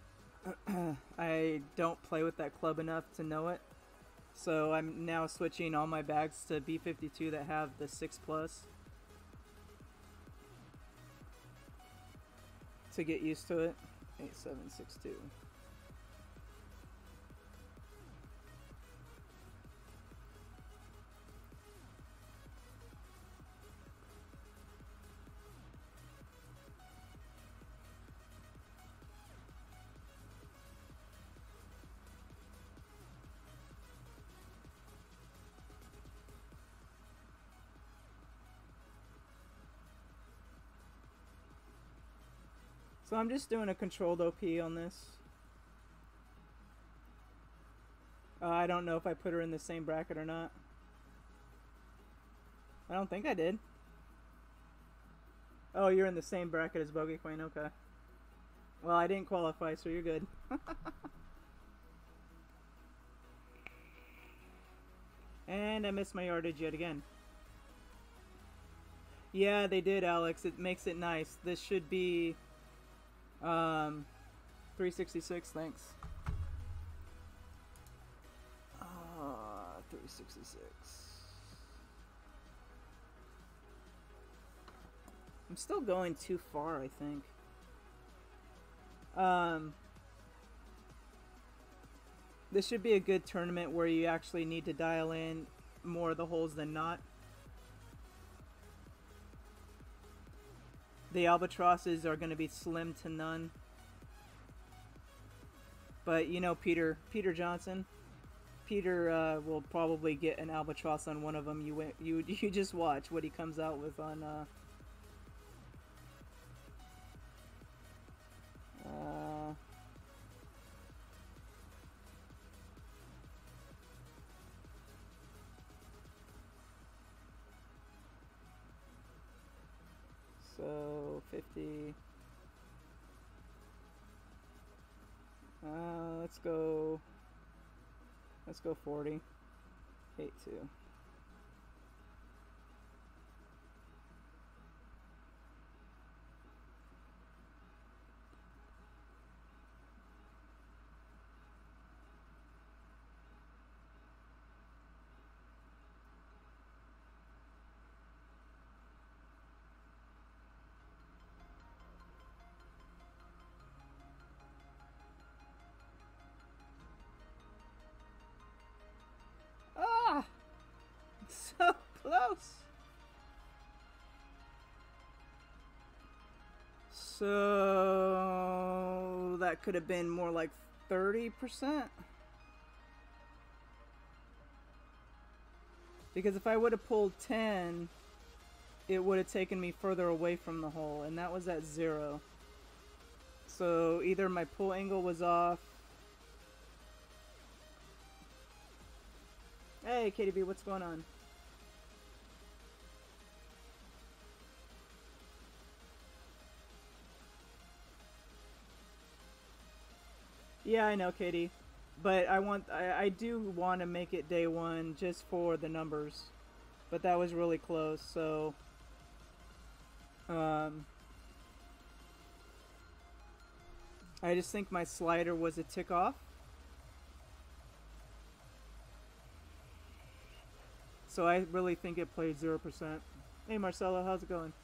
I don't play with that club enough to know it. So I'm now switching all my bags to B52 that have the 6+ to get used to it. 8762. So I'm just doing a controlled OP on this. I don't know if I put her in the same bracket or not. I don't think I did. Oh, you're in the same bracket as Bogey Queen, okay. Well, I didn't qualify, so you're good. And I missed my yardage yet again. Yeah, they did, Alex. It makes it nice. This should be 366, thanks. 366. I'm still going too far, I think. This should be a good tournament where you actually need to dial in more of the holes than not. The albatrosses are going to be slim to none. But you know Peter Johnson. Peter will probably get an albatross on one of them. You just watch what he comes out with on. So 50. Let's go 40. 8-2. So close. So that could have been more like 30%. Because if I would have pulled 10, it would have taken me further away from the hole, and that was at 0. So either my pull angle was off. Hey, KDB, what's going on? Yeah, I know, Katie. But I do want to make it day 1 just for the numbers. But that was really close, so... I just think my slider was a tick off. So I really think it played 0%. Hey Marcelo, how's it going?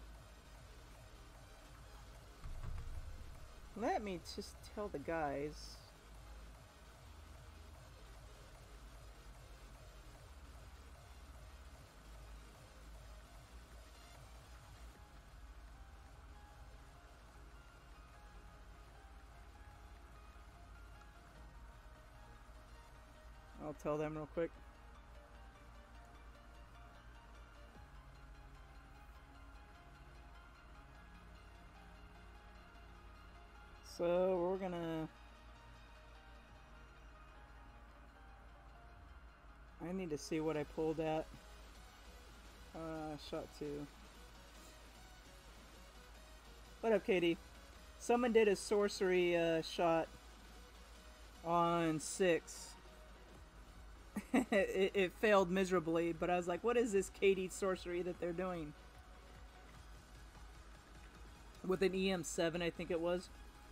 Let me just tell the guys. I'll tell them real quick. So we're gonna... I need to see what I pulled at. Shot 2. What up, Katie? Someone did a sorcery shot on 6. it failed miserably, but I was like, what is this Katie sorcery that they're doing? With an EM7, I think it was.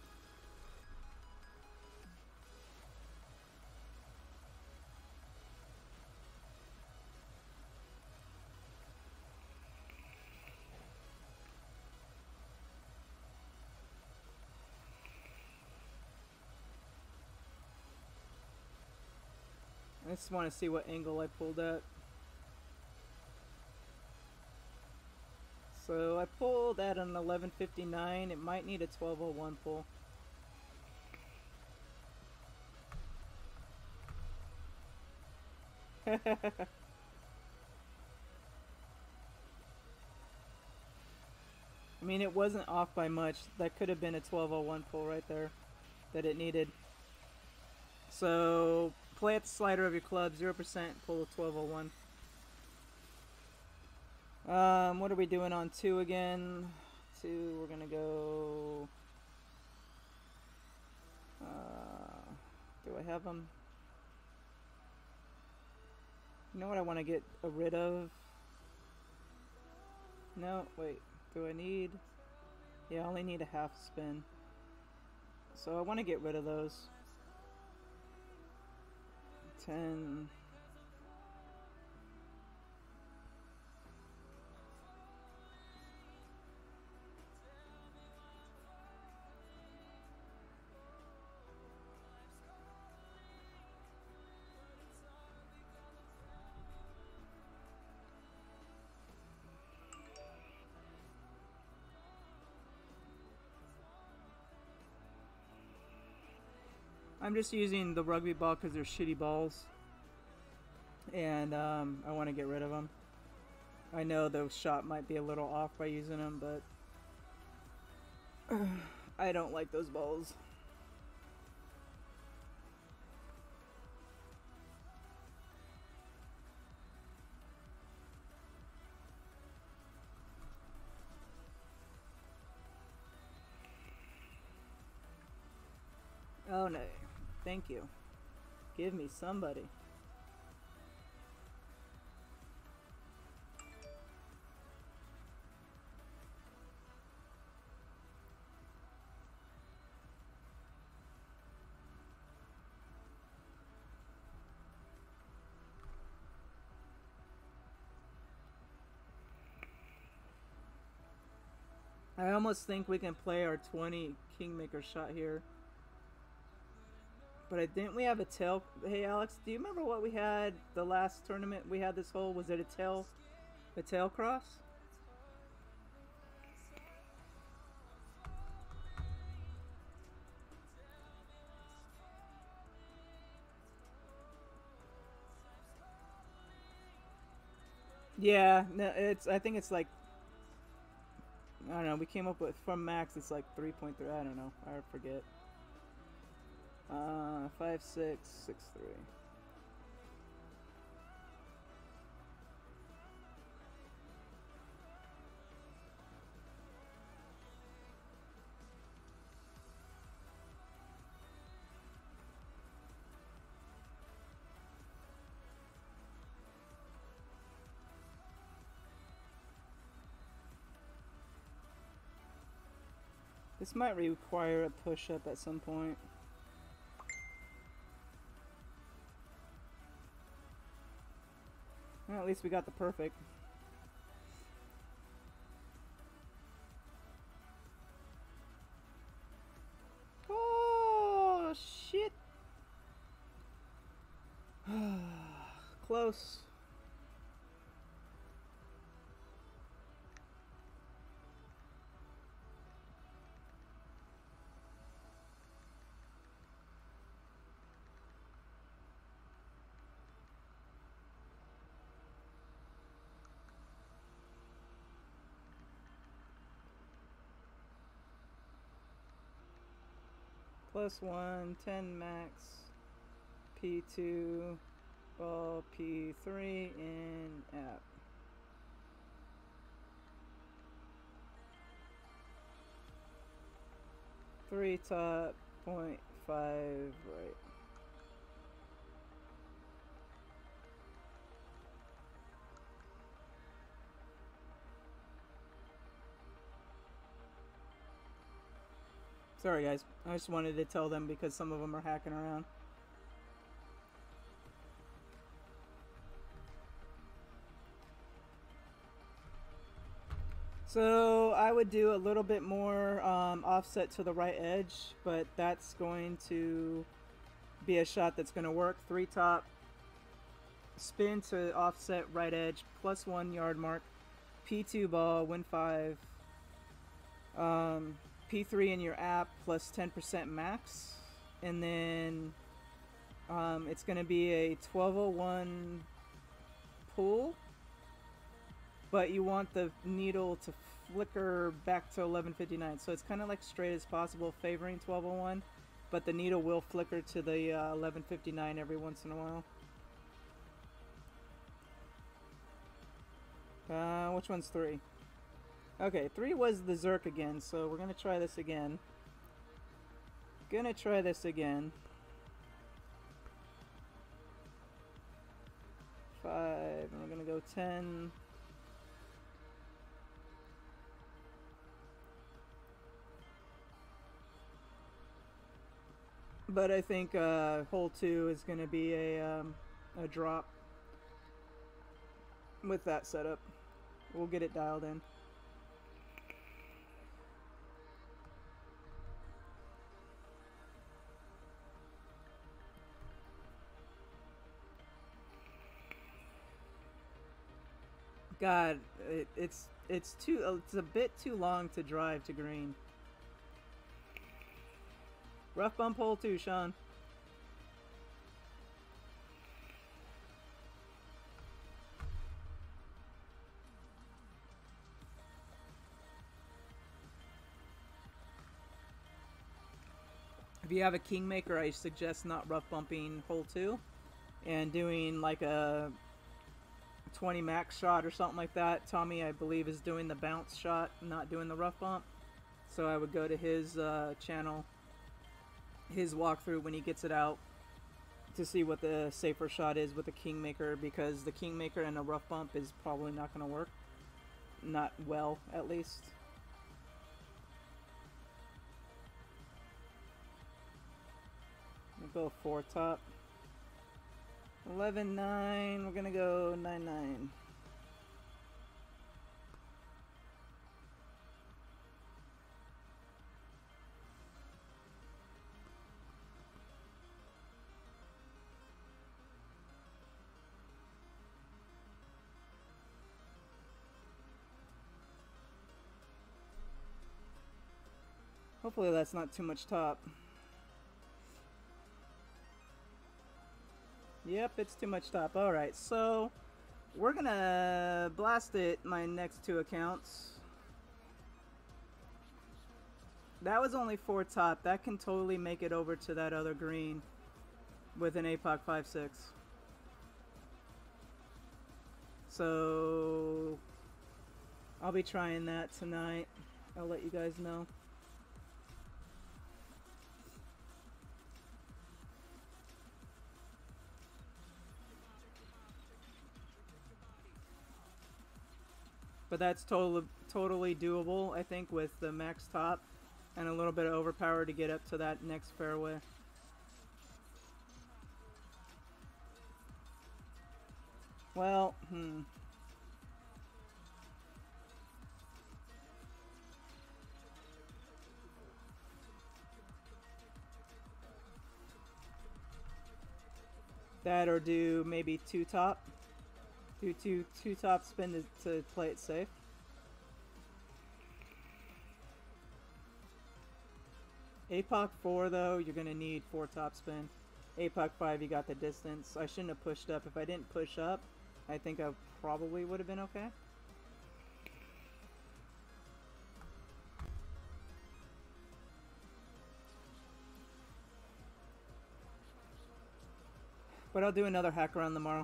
I just want to see what angle I pulled at. So I pulled at an 1159. It might need a 1201 pull. I mean, it wasn't off by much. That could have been a 1201 pull right there that it needed. So play at the slider of your club, 0%, pull a 1201. What are we doing on 2 again? 2, we're gonna go... do I have them? You know what I want to get rid of? No, wait. Do I need... Yeah, I only need a half spin. So I want to get rid of those. 10... I'm just using the rugby ball because they're shitty balls. And I want to get rid of them. I know the shot might be a little off by using them, but I don't like those balls. Oh no. Thank you. Give me somebody. I almost think we can play our 20 Kingmaker shot here. But didn't we have a tail? Hey Alex, do you remember what we had the last tournament we had this hole? Was it a tail cross? Yeah, no, I think it's like, I don't know. We came up with from max. It's like 3.3. I don't know. I forget. 5663. This might require a push-up at some point. Well, at least we got the perfect. Oh, shit. Close. +1, 10 max, P2, ball, P3, in app. Three top, 0.5 right. Sorry guys, I just wanted to tell them because some of them are hacking around. So I would do a little bit more offset to the right edge, but that's going to be a shot that's going to work. 3 top, spin to offset right edge, +1 yard mark, P2 ball, win 5, P3 in your app, plus 10% max, and then it's going to be a 1201 pull, but you want the needle to flicker back to 1159, so it's kind of like straight as possible, favoring 1201, but the needle will flicker to the 1159 every once in a while. Which one's 3? Okay, 3 was the Zerk again, so we're gonna try this again. 5, and we're gonna go 10. But I think hole 2 is gonna be a drop with that setup. We'll get it dialed in. God, it's a bit too long to drive to green. Rough bump hole 2, Sean. If you have a Kingmaker, I suggest not rough bumping hole 2 and doing like a 20 max shot or something like that. Tommy, I believe, is doing the bounce shot, not doing the rough bump. So I would go to his channel, his walkthrough when he gets it out, to see what the safer shot is with the Kingmaker, because the Kingmaker and a rough bump is probably not going to work. Not well, at least. We'll go 4 top. 11-9, we're gonna go 9-9. Hopefully that's not too much top. Yep, it's too much top. Alright, so We're gonna blast it my next 2 accounts. That was only 4 top. That can totally make it over to that other green with an APOC 5-6. So I'll be trying that tonight. I'll let you guys know. But that's totally doable, I think, with the max top and a little bit of overpower to get up to that next fairway. Well, that or do maybe 2 top. Do two top spin to play it safe. APOC 4 though, you're gonna need 4 top spin. APOC 5, you got the distance. I shouldn't have pushed up. If I didn't push up, I think I probably would have been okay. But I'll do another hack around tomorrow.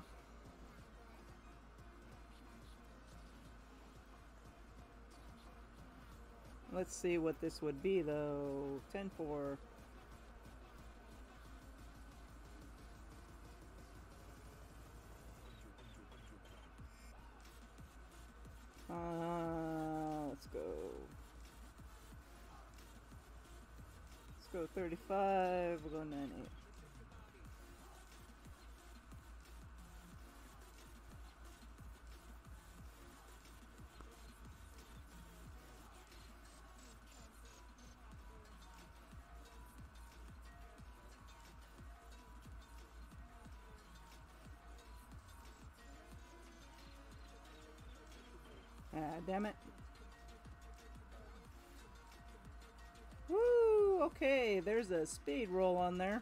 Let's see what this would be though. 10-4. Let's go. Let's go 35. We'll go 9-8. Damn it. Woo! Okay, there's a speed roll on there.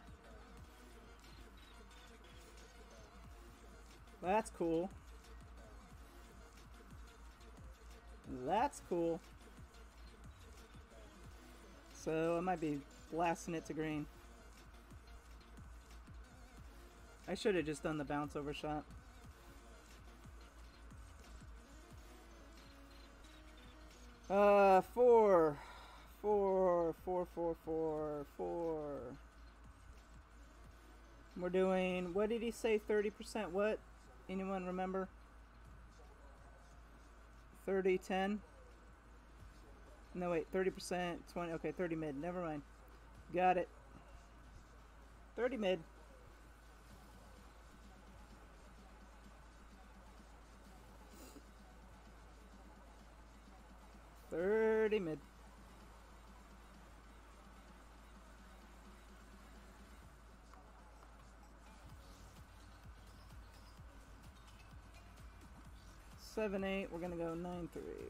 That's cool. That's cool. So I might be blasting it to green. I should have just done the bounce over shot. Four. We're doing, what did he say, 30% what? Anyone remember? 30-10? No, wait, 30%, 20, okay, 30 mid, never mind. Got it. 30 mid. Mid. Seven, 8. We're gonna go 9-3.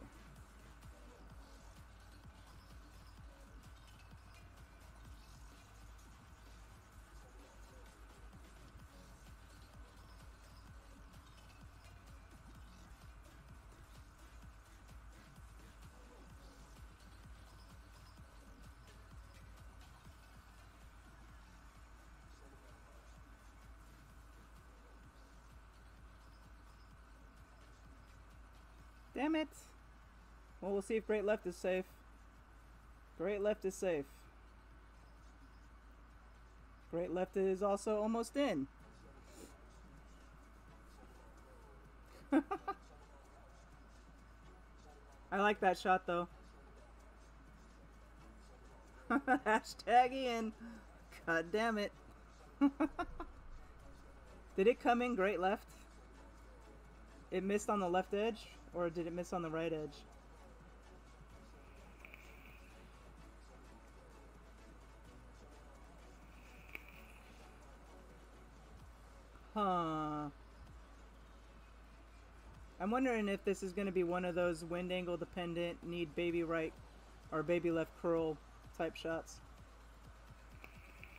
Damn it! Well, we'll see if Great Left is safe. Great Left is safe. Great Left is also almost in. I like that shot though. Hashtag in. God damn it. Did it come in Great Left? It missed on the left edge? Or did it miss on the right edge? Huh. I'm wondering if this is going to be one of those wind angle dependent, need baby right or baby left curl type shots.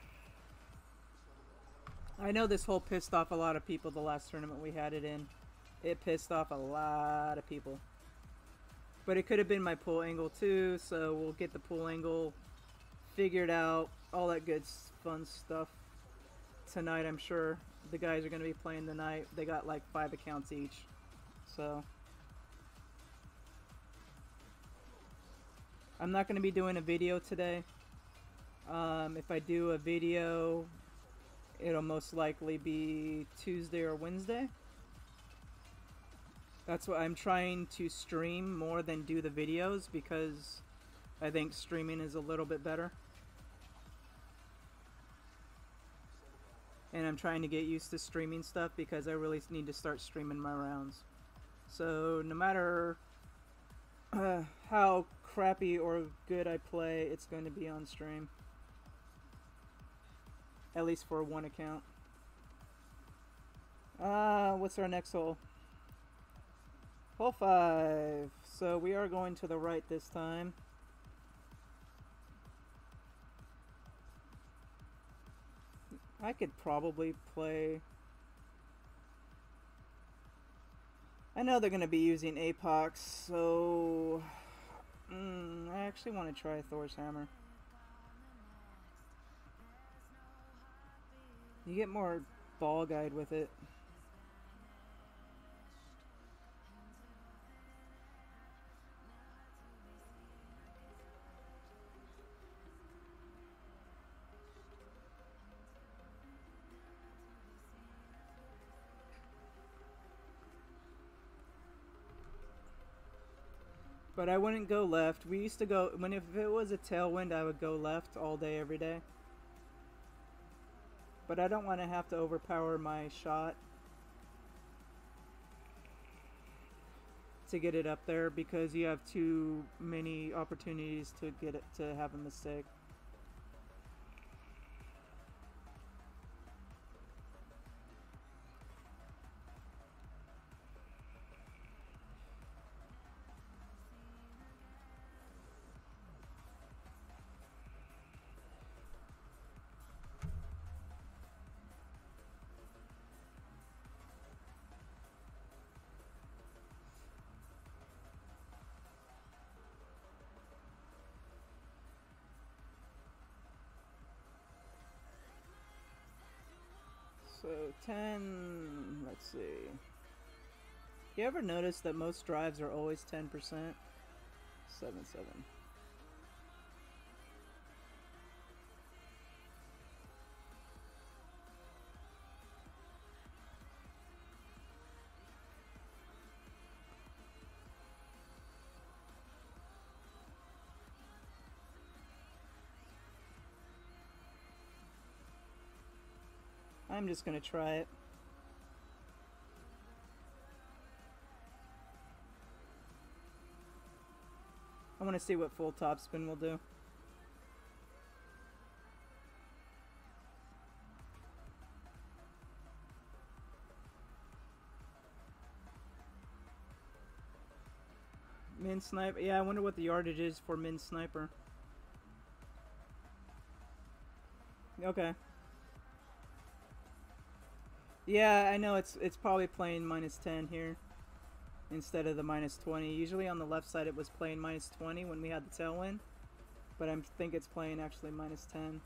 I know this hole pissed off a lot of people the last tournament we had it in. It pissed off a lot of people. But it could have been my pull angle too, so we'll get the pull angle figured out. All that good fun stuff tonight, I'm sure. The guys are going to be playing tonight. They got like 5 accounts each. So I'm not going to be doing a video today. If I do a video, it'll most likely be Tuesday or Wednesday. That's what I'm trying to stream more than do the videos, because I think streaming is a little bit better. And I'm trying to get used to streaming stuff because I really need to start streaming my rounds. So no matter how crappy or good I play, it's going to be on stream. At least for one account. What's our next hole? Hole 5. So we are going to the right this time. I could probably play... I know they're going to be using Apox, so... I actually want to try Thor's Hammer. You get more ball guide with it. But I wouldn't go left. We used to go, if it was a tailwind, I would go left all day, every day. But I don't want to have to overpower my shot to get it up there, because you have too many opportunities to get it to have a mistake. So 10, let's see. You ever notice that most drives are always 10%? 7-7. I'm just gonna try it. I want to see what full topspin will do. Min sniper. Yeah, I wonder what the yardage is for min sniper. Okay. Yeah, I know it's probably playing -10 here instead of the -20. Usually on the left side it was playing -20 when we had the tailwind, but I think it's playing actually -10.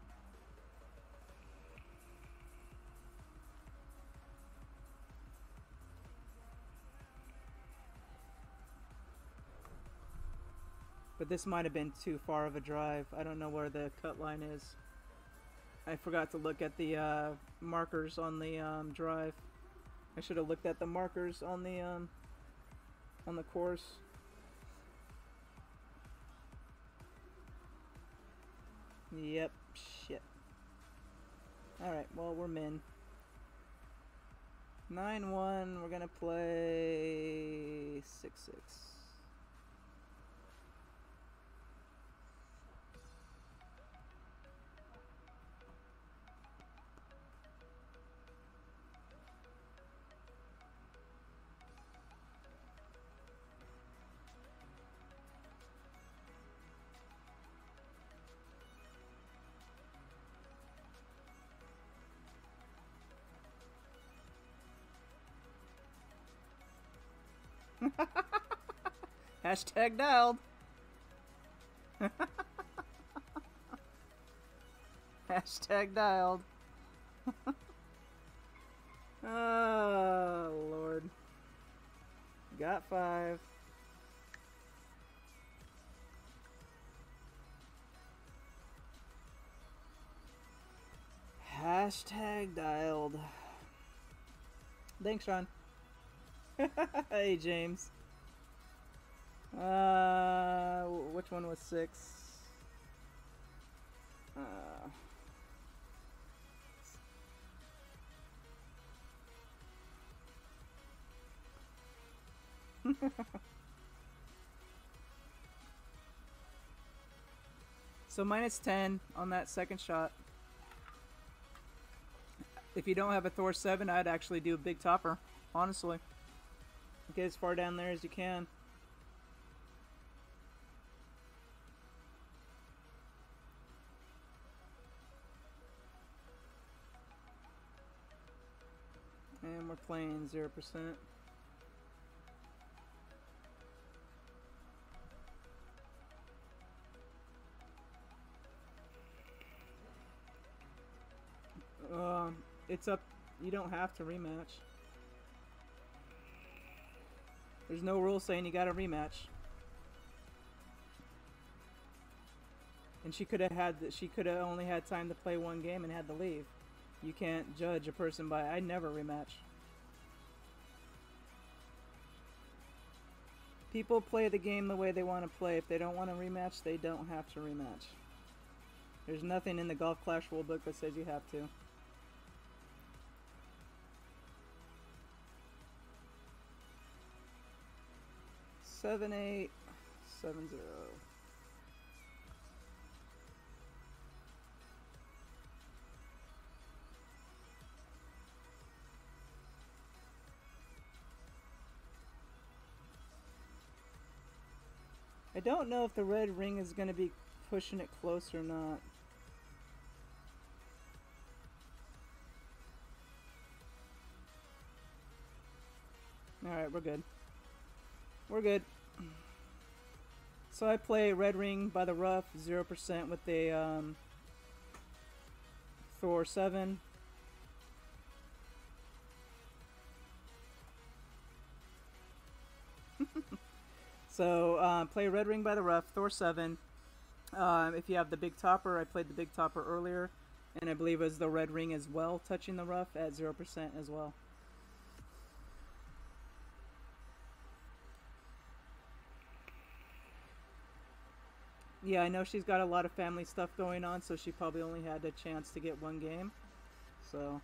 But this might have been too far of a drive. I don't know where the cut line is. I forgot to look at the markers on the drive. I should have looked at the markers on the course. Yep, shit. Alright, well, we're min. 9-1, we're gonna play 6-6. Hashtag dialed. Hashtag dialed. Oh, Lord. Got 5. Hashtag dialed. Thanks, Sean. Hey, James. Which one was 6? So -10 on that second shot. If you don't have a Thor 7, I'd actually do a big topper, honestly. Get as far down there as you can. And we're playing 0%. It's up. You don't have to rematch. There's no rule saying you got to rematch. And she could have only had time to play one game and had to leave. You can't judge a person by, I never rematch. People play the game the way they want to play. If they don't want to rematch, they don't have to rematch. There's nothing in the Golf Clash rulebook that says you have to. Seven, 8, 7, 0. I don't know if the red ring is going to be pushing it close or not. Alright, we're good. We're good. So I play red ring by the rough, 0% with a Thor 7. So play red ring by the rough, Thor 7. If you have the big topper, I played the big topper earlier, and I believe it was the red ring as well, touching the rough at 0% as well. Yeah, I know she's got a lot of family stuff going on, so she probably only had a chance to get one game. So...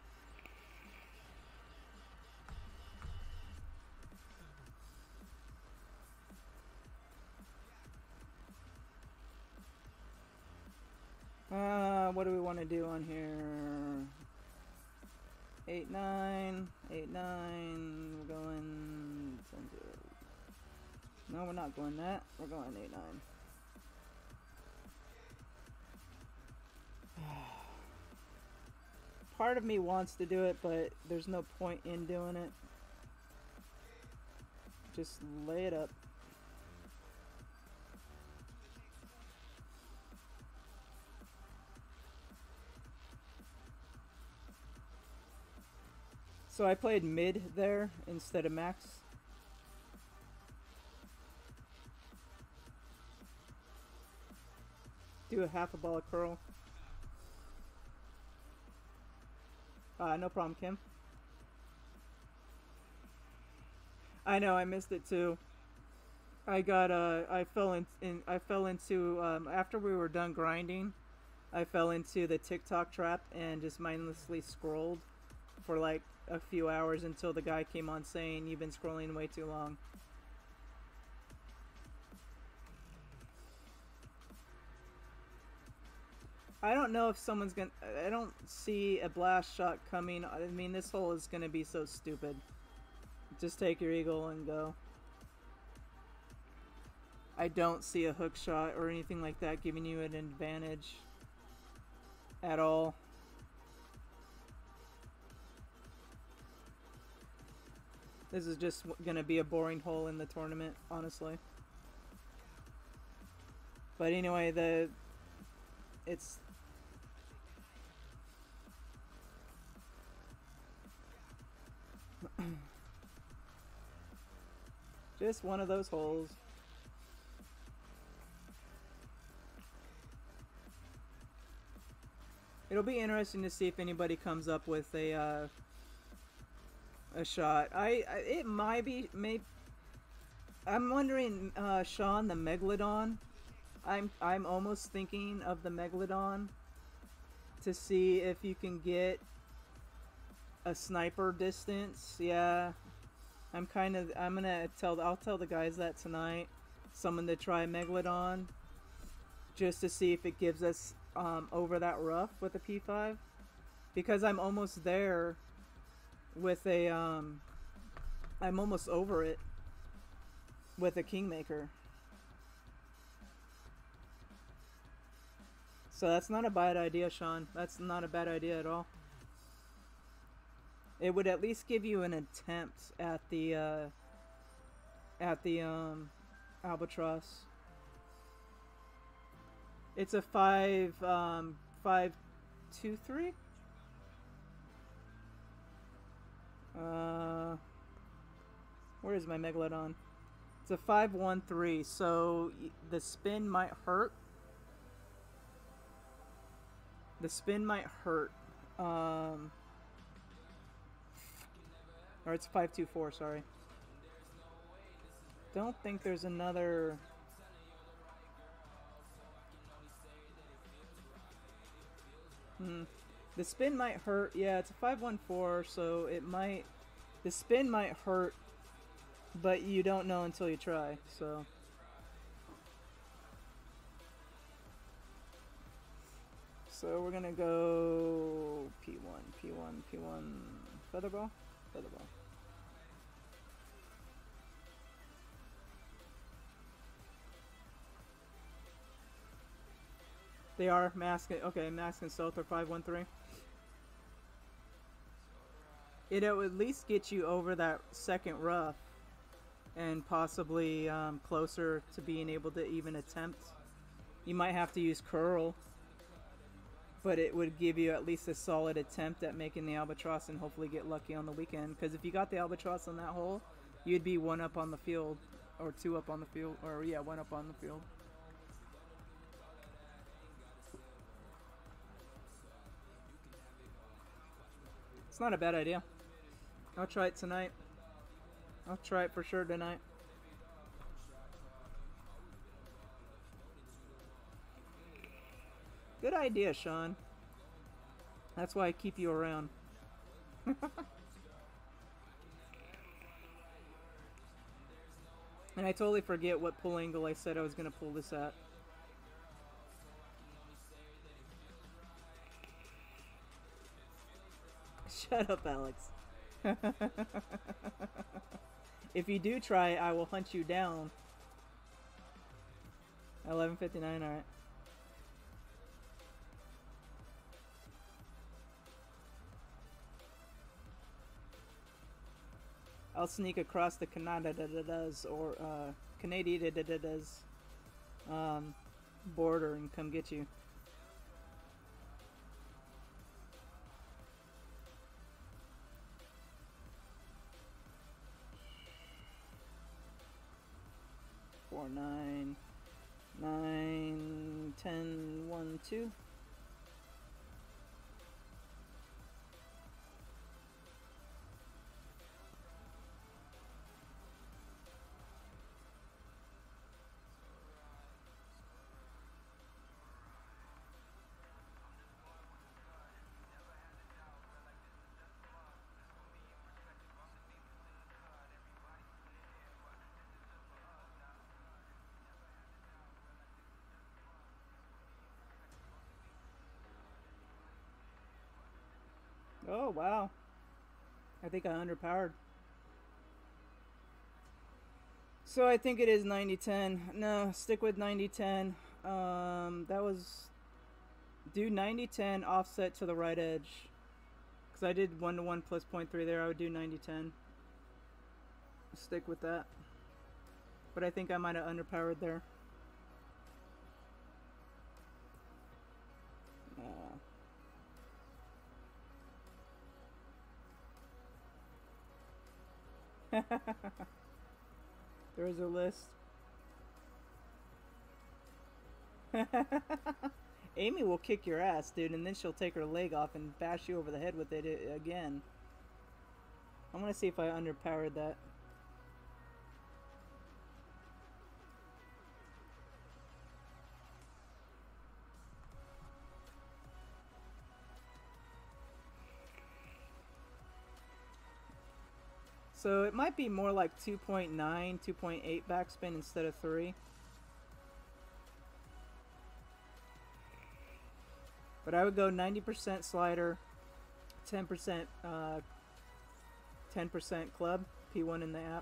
what do we want to do on here? 8, 9, 8, 9, we're going 10, 0. No, we're not going that. We're going 8, 9. Part of me wants to do it, but there's no point in doing it. Just lay it up. So I played mid there instead of max. Do a half a ball of curl. No problem, Kim. I know, I missed it too. I got I fell into after we were done grinding, I fell into the TikTok trap and just mindlessly scrolled for like a few hours until the guy came on saying you've been scrolling way too long. I don't know if someone's gonna... I don't see a blast shot coming. I mean, this hole is gonna be so stupid. Just take your eagle and go. I don't see a hook shot or anything like that giving you an advantage at all. This is just gonna be a boring hole in the tournament, honestly. But anyway, it's just one of those holes. It'll be interesting to see if anybody comes up with a shot. It might be I'm wondering, Sean, the Megalodon. I'm almost thinking of the Megalodon to see if you can get a sniper distance. Yeah, I'll tell the guys that tonight. Someone to try Megalodon just to see if it gives us over that rough with a P5, because I'm almost there with a I'm almost over it with a Kingmaker. So that's not a bad idea, Sean. That's not a bad idea at all. It would at least give you an attempt at the Albatross. It's a 5.23. Where is my Megalodon? It's a 5.13, so the spin might hurt. The spin might hurt. Or it's 5.24, sorry. Don't think there's another... The spin might hurt. Yeah, it's a 5.14, so it might... The spin might hurt, but you don't know until you try, so... So we're gonna go P1, P1, P1, Featherball? Featherball. They are mask. Okay, mask and stealth are 5.13. It'll at least get you over that second rough, and possibly closer to being able to even attempt. You might have to use curl, but it would give you at least a solid attempt at making the Albatross and hopefully get lucky on the weekend. Because if you got the Albatross on that hole, you'd be one up on the field, or two up on the field, or yeah, one up on the field. It's not a bad idea. I'll try it tonight. I'll try it for sure tonight. Good idea, Sean. That's why I keep you around. And I totally forget what pull angle I said I was going to pull this at. Shut up, Alex. If you do try, I will hunt you down. 11:59, alright. I'll sneak across the Canada's or Canadiada's border and come get you. Four, 9, 9, 10, 1, 2. Oh, wow. I think I underpowered. So I think it is 90-10. No, stick with 90-10. That was... Do 90-10 offset to the right edge. Because I did 1-to-1 plus 0.3 there. I would do 90-10. Stick with that. But I think I might have underpowered there. There is a list. Amy will kick your ass, dude, and then she'll take her leg off and bash you over the head with it again. I'm gonna see if I underpowered that. So it might be more like 2.9, 2.8 backspin instead of 3. But I would go 90% slider, 10% 10% club, P1 in the app.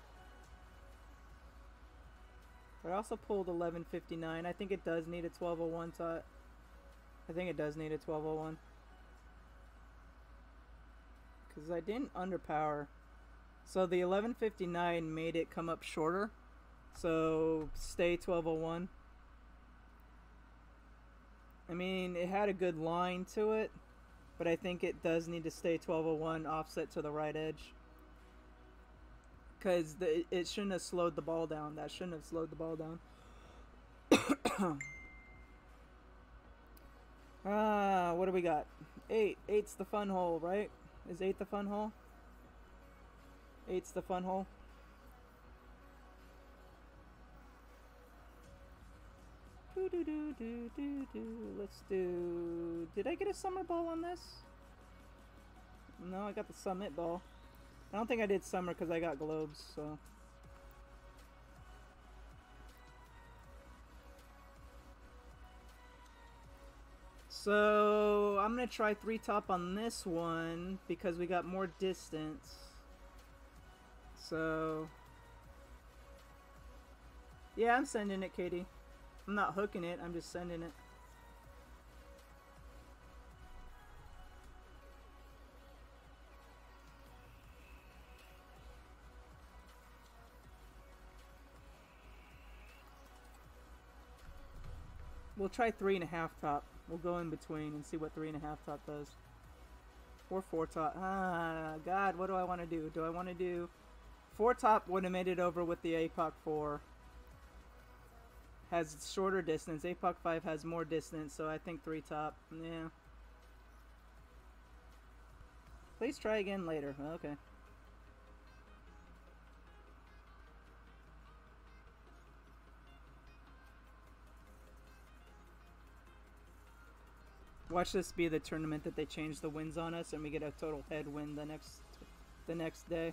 But I also pulled 1159. I think it does need a 1201 tot. I think it does need a 1201. Because I didn't underpower. So the 1159 made it come up shorter. So stay 1201. I mean, it had a good line to it, but I think it does need to stay 1201 offset to the right edge. Because it shouldn't have slowed the ball down. That shouldn't have slowed the ball down. What do we got? 8. 8's the fun hole, right? Is 8 the fun hole? 8's the fun hole. Let's do... Did I get a summer ball on this? No, I got the summit ball. I don't think I did summer because I got globes, so... So, I'm going to try 3 top on this one because we got more distance. So... Yeah, I'm sending it, Katie. I'm not hooking it, I'm just sending it. We'll try 3.5 top. We'll go in between and see what 3.5 top does. Or 4 top. Ah, God, what do I want to do? Do I want to do... 4 top would have made it over with the APOC 4. Has shorter distance. APOC 5 has more distance, so I think 3 top. Yeah. Please try again later. Okay. Watch this be the tournament that they change the winds on us and we get a total headwind the next day.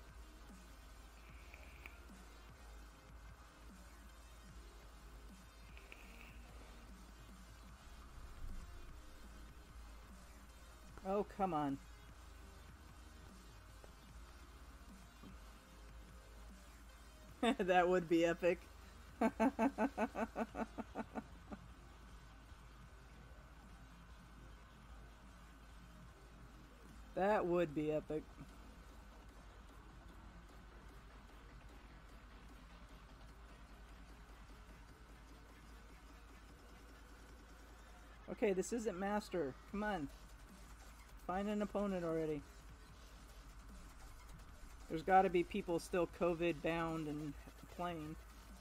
Oh, come on. That would be epic. That would be epic. Okay, this isn't master. Come on. Find an opponent already. There's got to be people still COVID bound and playing.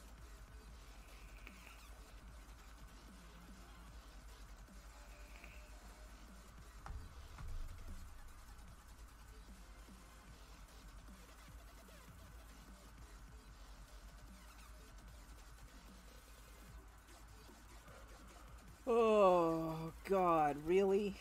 Oh, God, really?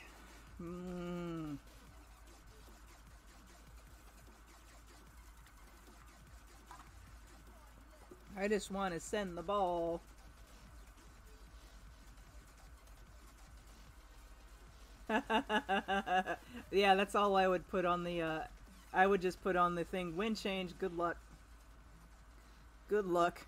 I just want to send the ball. Yeah, that's all I would put on the, I would just put on the thing, wind change, good luck. Good luck.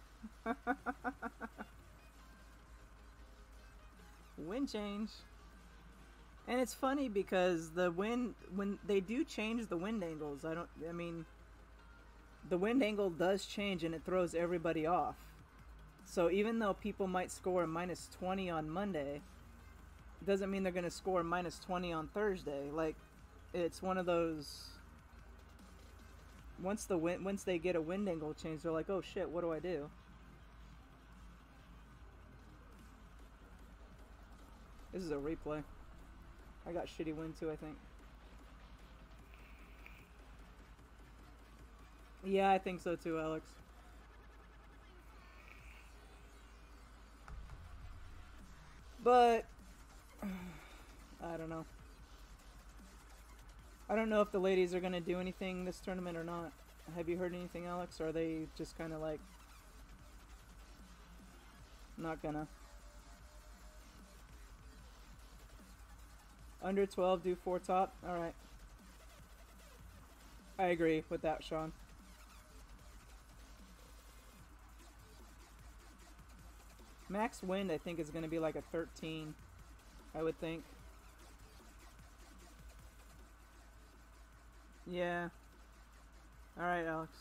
Wind change. And it's funny because the wind, when they do change the wind angles, I mean, the wind angle does change and it throws everybody off. So even though people might score a -20 on Monday, doesn't mean they're going to score minus 20 on Thursday. Like, it's one of those. Once they get a wind angle change, they're like, oh shit, what do I do? This is a replay. I got shitty wind too, I think. Yeah, I think so too, Alex. But I don't know. I don't know if the ladies are going to do anything this tournament or not. Have you heard anything, Alex? Or are they just kind of like not gonna? Under 12, do 4 top? Alright. I agree with that, Sean. Max wind, I think, is going to be like a 13, I would think. Yeah. Alright, Alex.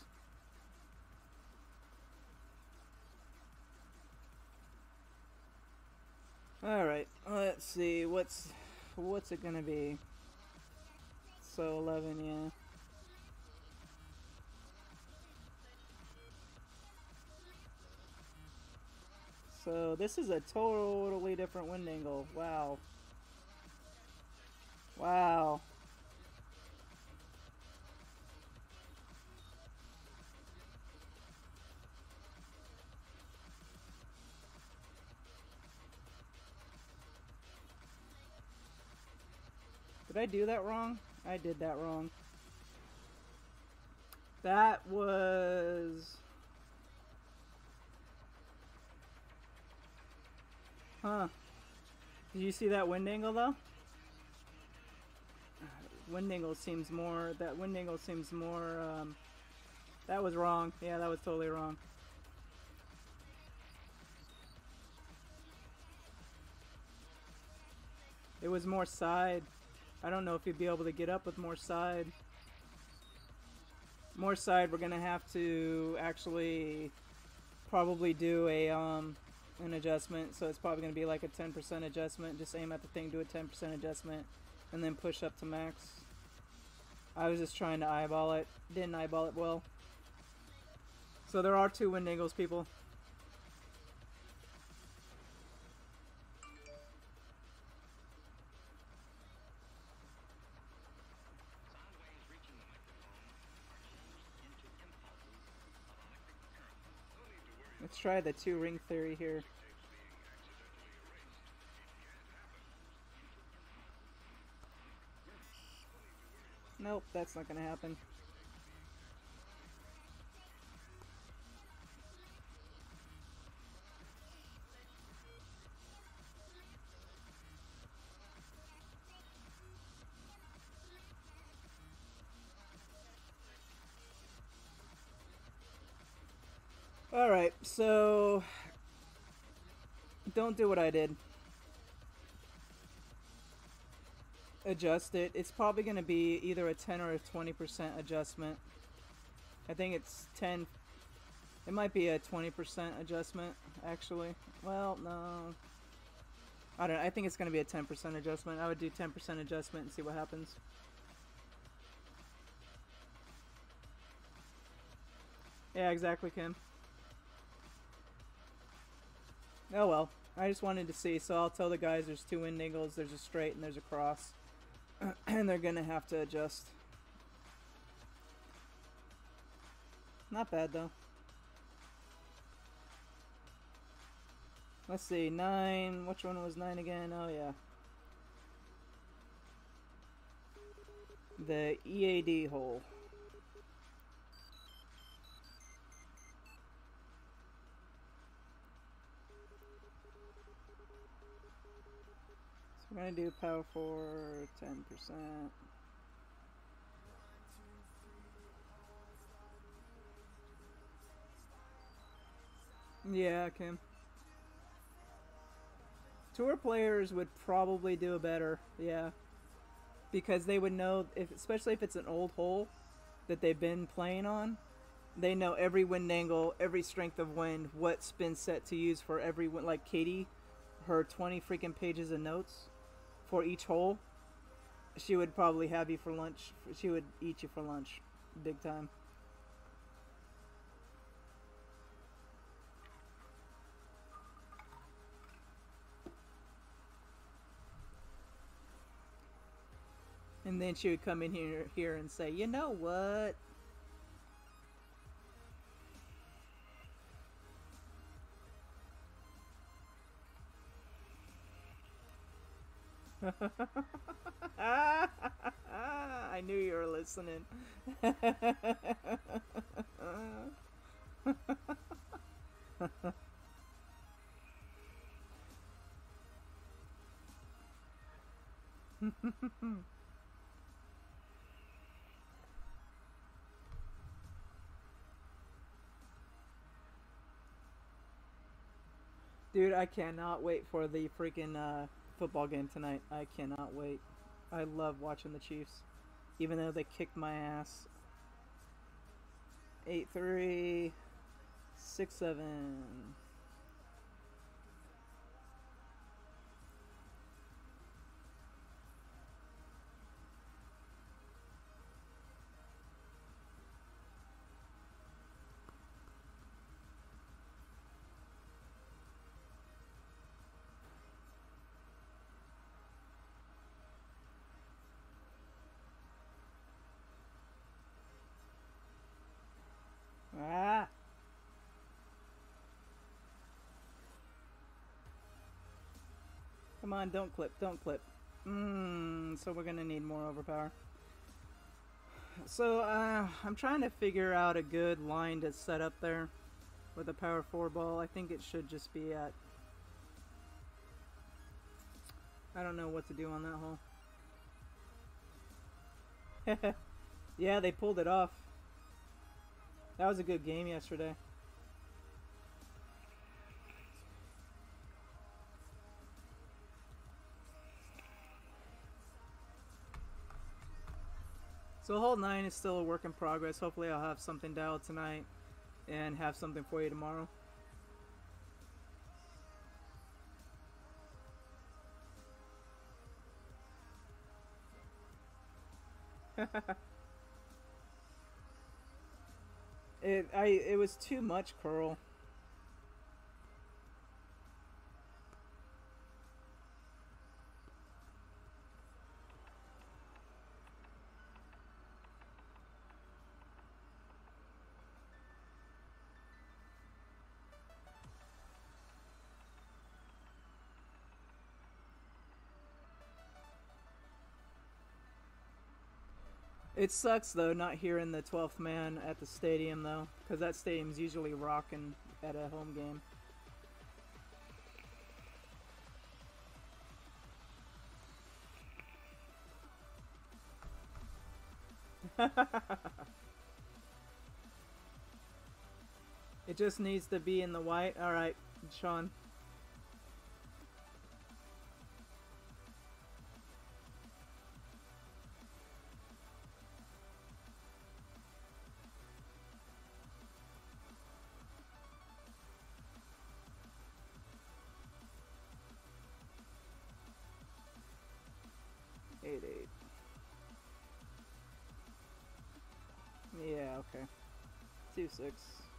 Alright, let's see, what's it gonna be? So 11, yeah. So this is a totally different wind angle. Wow. Wow. Did I do that wrong? I did that wrong. That was... Huh. Did you see that wind angle though? Wind angle seems more... That wind angle seems more... that was wrong. Yeah, that was totally wrong. It was more side. I don't know if you'd be able to get up with more side. More side, we're gonna have to actually probably do a an adjustment. So it's probably gonna be like a 10% adjustment. Just aim at the thing, do a 10% adjustment, and then push up to max. I was just trying to eyeball it. Didn't eyeball it well. So there are 2 wind angles, people. Let's try the 2 ring theory here. Nope, that's not gonna happen. Alright, so don't do what I did. Adjust it. It's probably going to be either a 10 or a 20% adjustment. I think it's 10. It might be a 20% adjustment, actually. Well, no. I don't know. I think it's going to be a 10% adjustment. I would do 10% adjustment and see what happens. Yeah, exactly, Kim. Oh well, I just wanted to see, so I'll tell the guys there's 2 wind angles, there's a straight and there's a cross, and they're gonna have to adjust. Not bad though. Let's see, 9, which one was 9 again? Oh yeah. The EAD hole. We're gonna do power for 10%. Yeah, Kim. Tour players would probably do better, yeah. Because they would know, especially if it's an old hole that they've been playing on, they know every wind angle, every strength of wind, what spin set to use for every wind. Like Katie, her 20 freaking pages of notes. for each hole, she would probably have you for lunch. She would eat you for lunch, big time. And then she would come in here and say, you know what? I knew you were listening. Dude, I cannot wait for the freaking football game tonight. I cannot wait. I love watching the Chiefs, even though they kicked my ass. 8-3, 6-7. Ah! Come on, don't clip, don't clip. So we're gonna need more overpower. So, I'm trying to figure out a good line to set up there with a power 4 ball. I think it should just be at... I don't know what to do on that hole. Yeah, they pulled it off. That was a good game yesterday. So hole 9 is still a work in progress. Hopefully I'll have something dialed tonight and have something for you tomorrow. It was too much curl. It sucks though not hearing the 12th man at the stadium though, because that stadium's usually rocking at a home game. It just needs to be in the white. Alright, Sean. Eight. Yeah, okay. 2-6.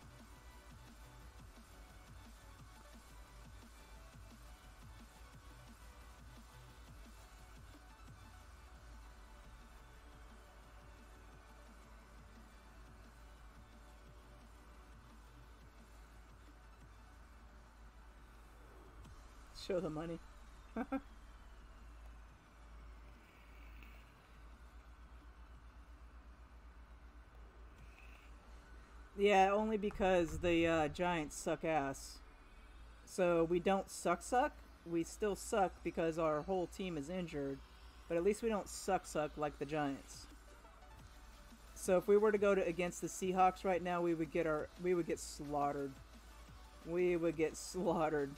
Show the money. Yeah, only because the Giants suck ass. So we don't suck. We still suck because our whole team is injured. But at least we don't suck like the Giants. So if we were to go against the Seahawks right now, we would get slaughtered. We would get slaughtered.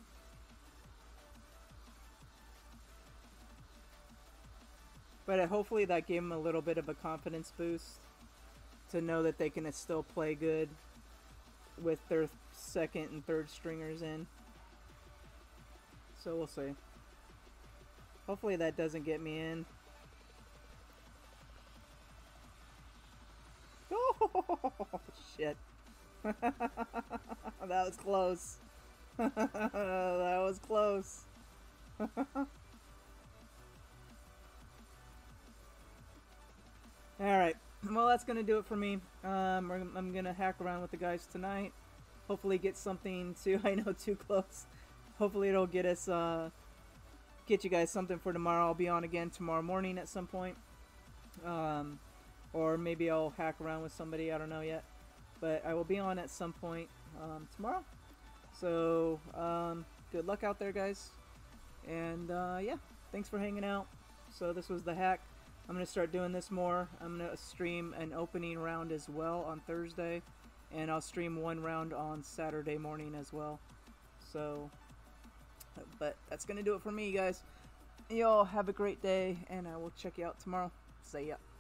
But hopefully that gave them a little bit of a confidence boost to know that they can still play good with their second and third stringers in. So we'll see. Hopefully that doesn't get me in. Oh, shit. That was close. That was close. Alright, well that's going to do it for me. I'm going to hack around with the guys tonight. Hopefully get something to, I know, too close. Hopefully it'll get us, get you guys something for tomorrow. I'll be on again tomorrow morning at some point. Or maybe I'll hack around with somebody, I don't know yet. But I will be on at some point tomorrow. So, good luck out there, guys. And, yeah, thanks for hanging out. So this was the hack. I'm going to start doing this more. I'm going to stream an opening round as well on Thursday. And I'll stream one round on Saturday morning as well. So, but that's going to do it for me, guys. Y'all have a great day, and I will check you out tomorrow. See ya.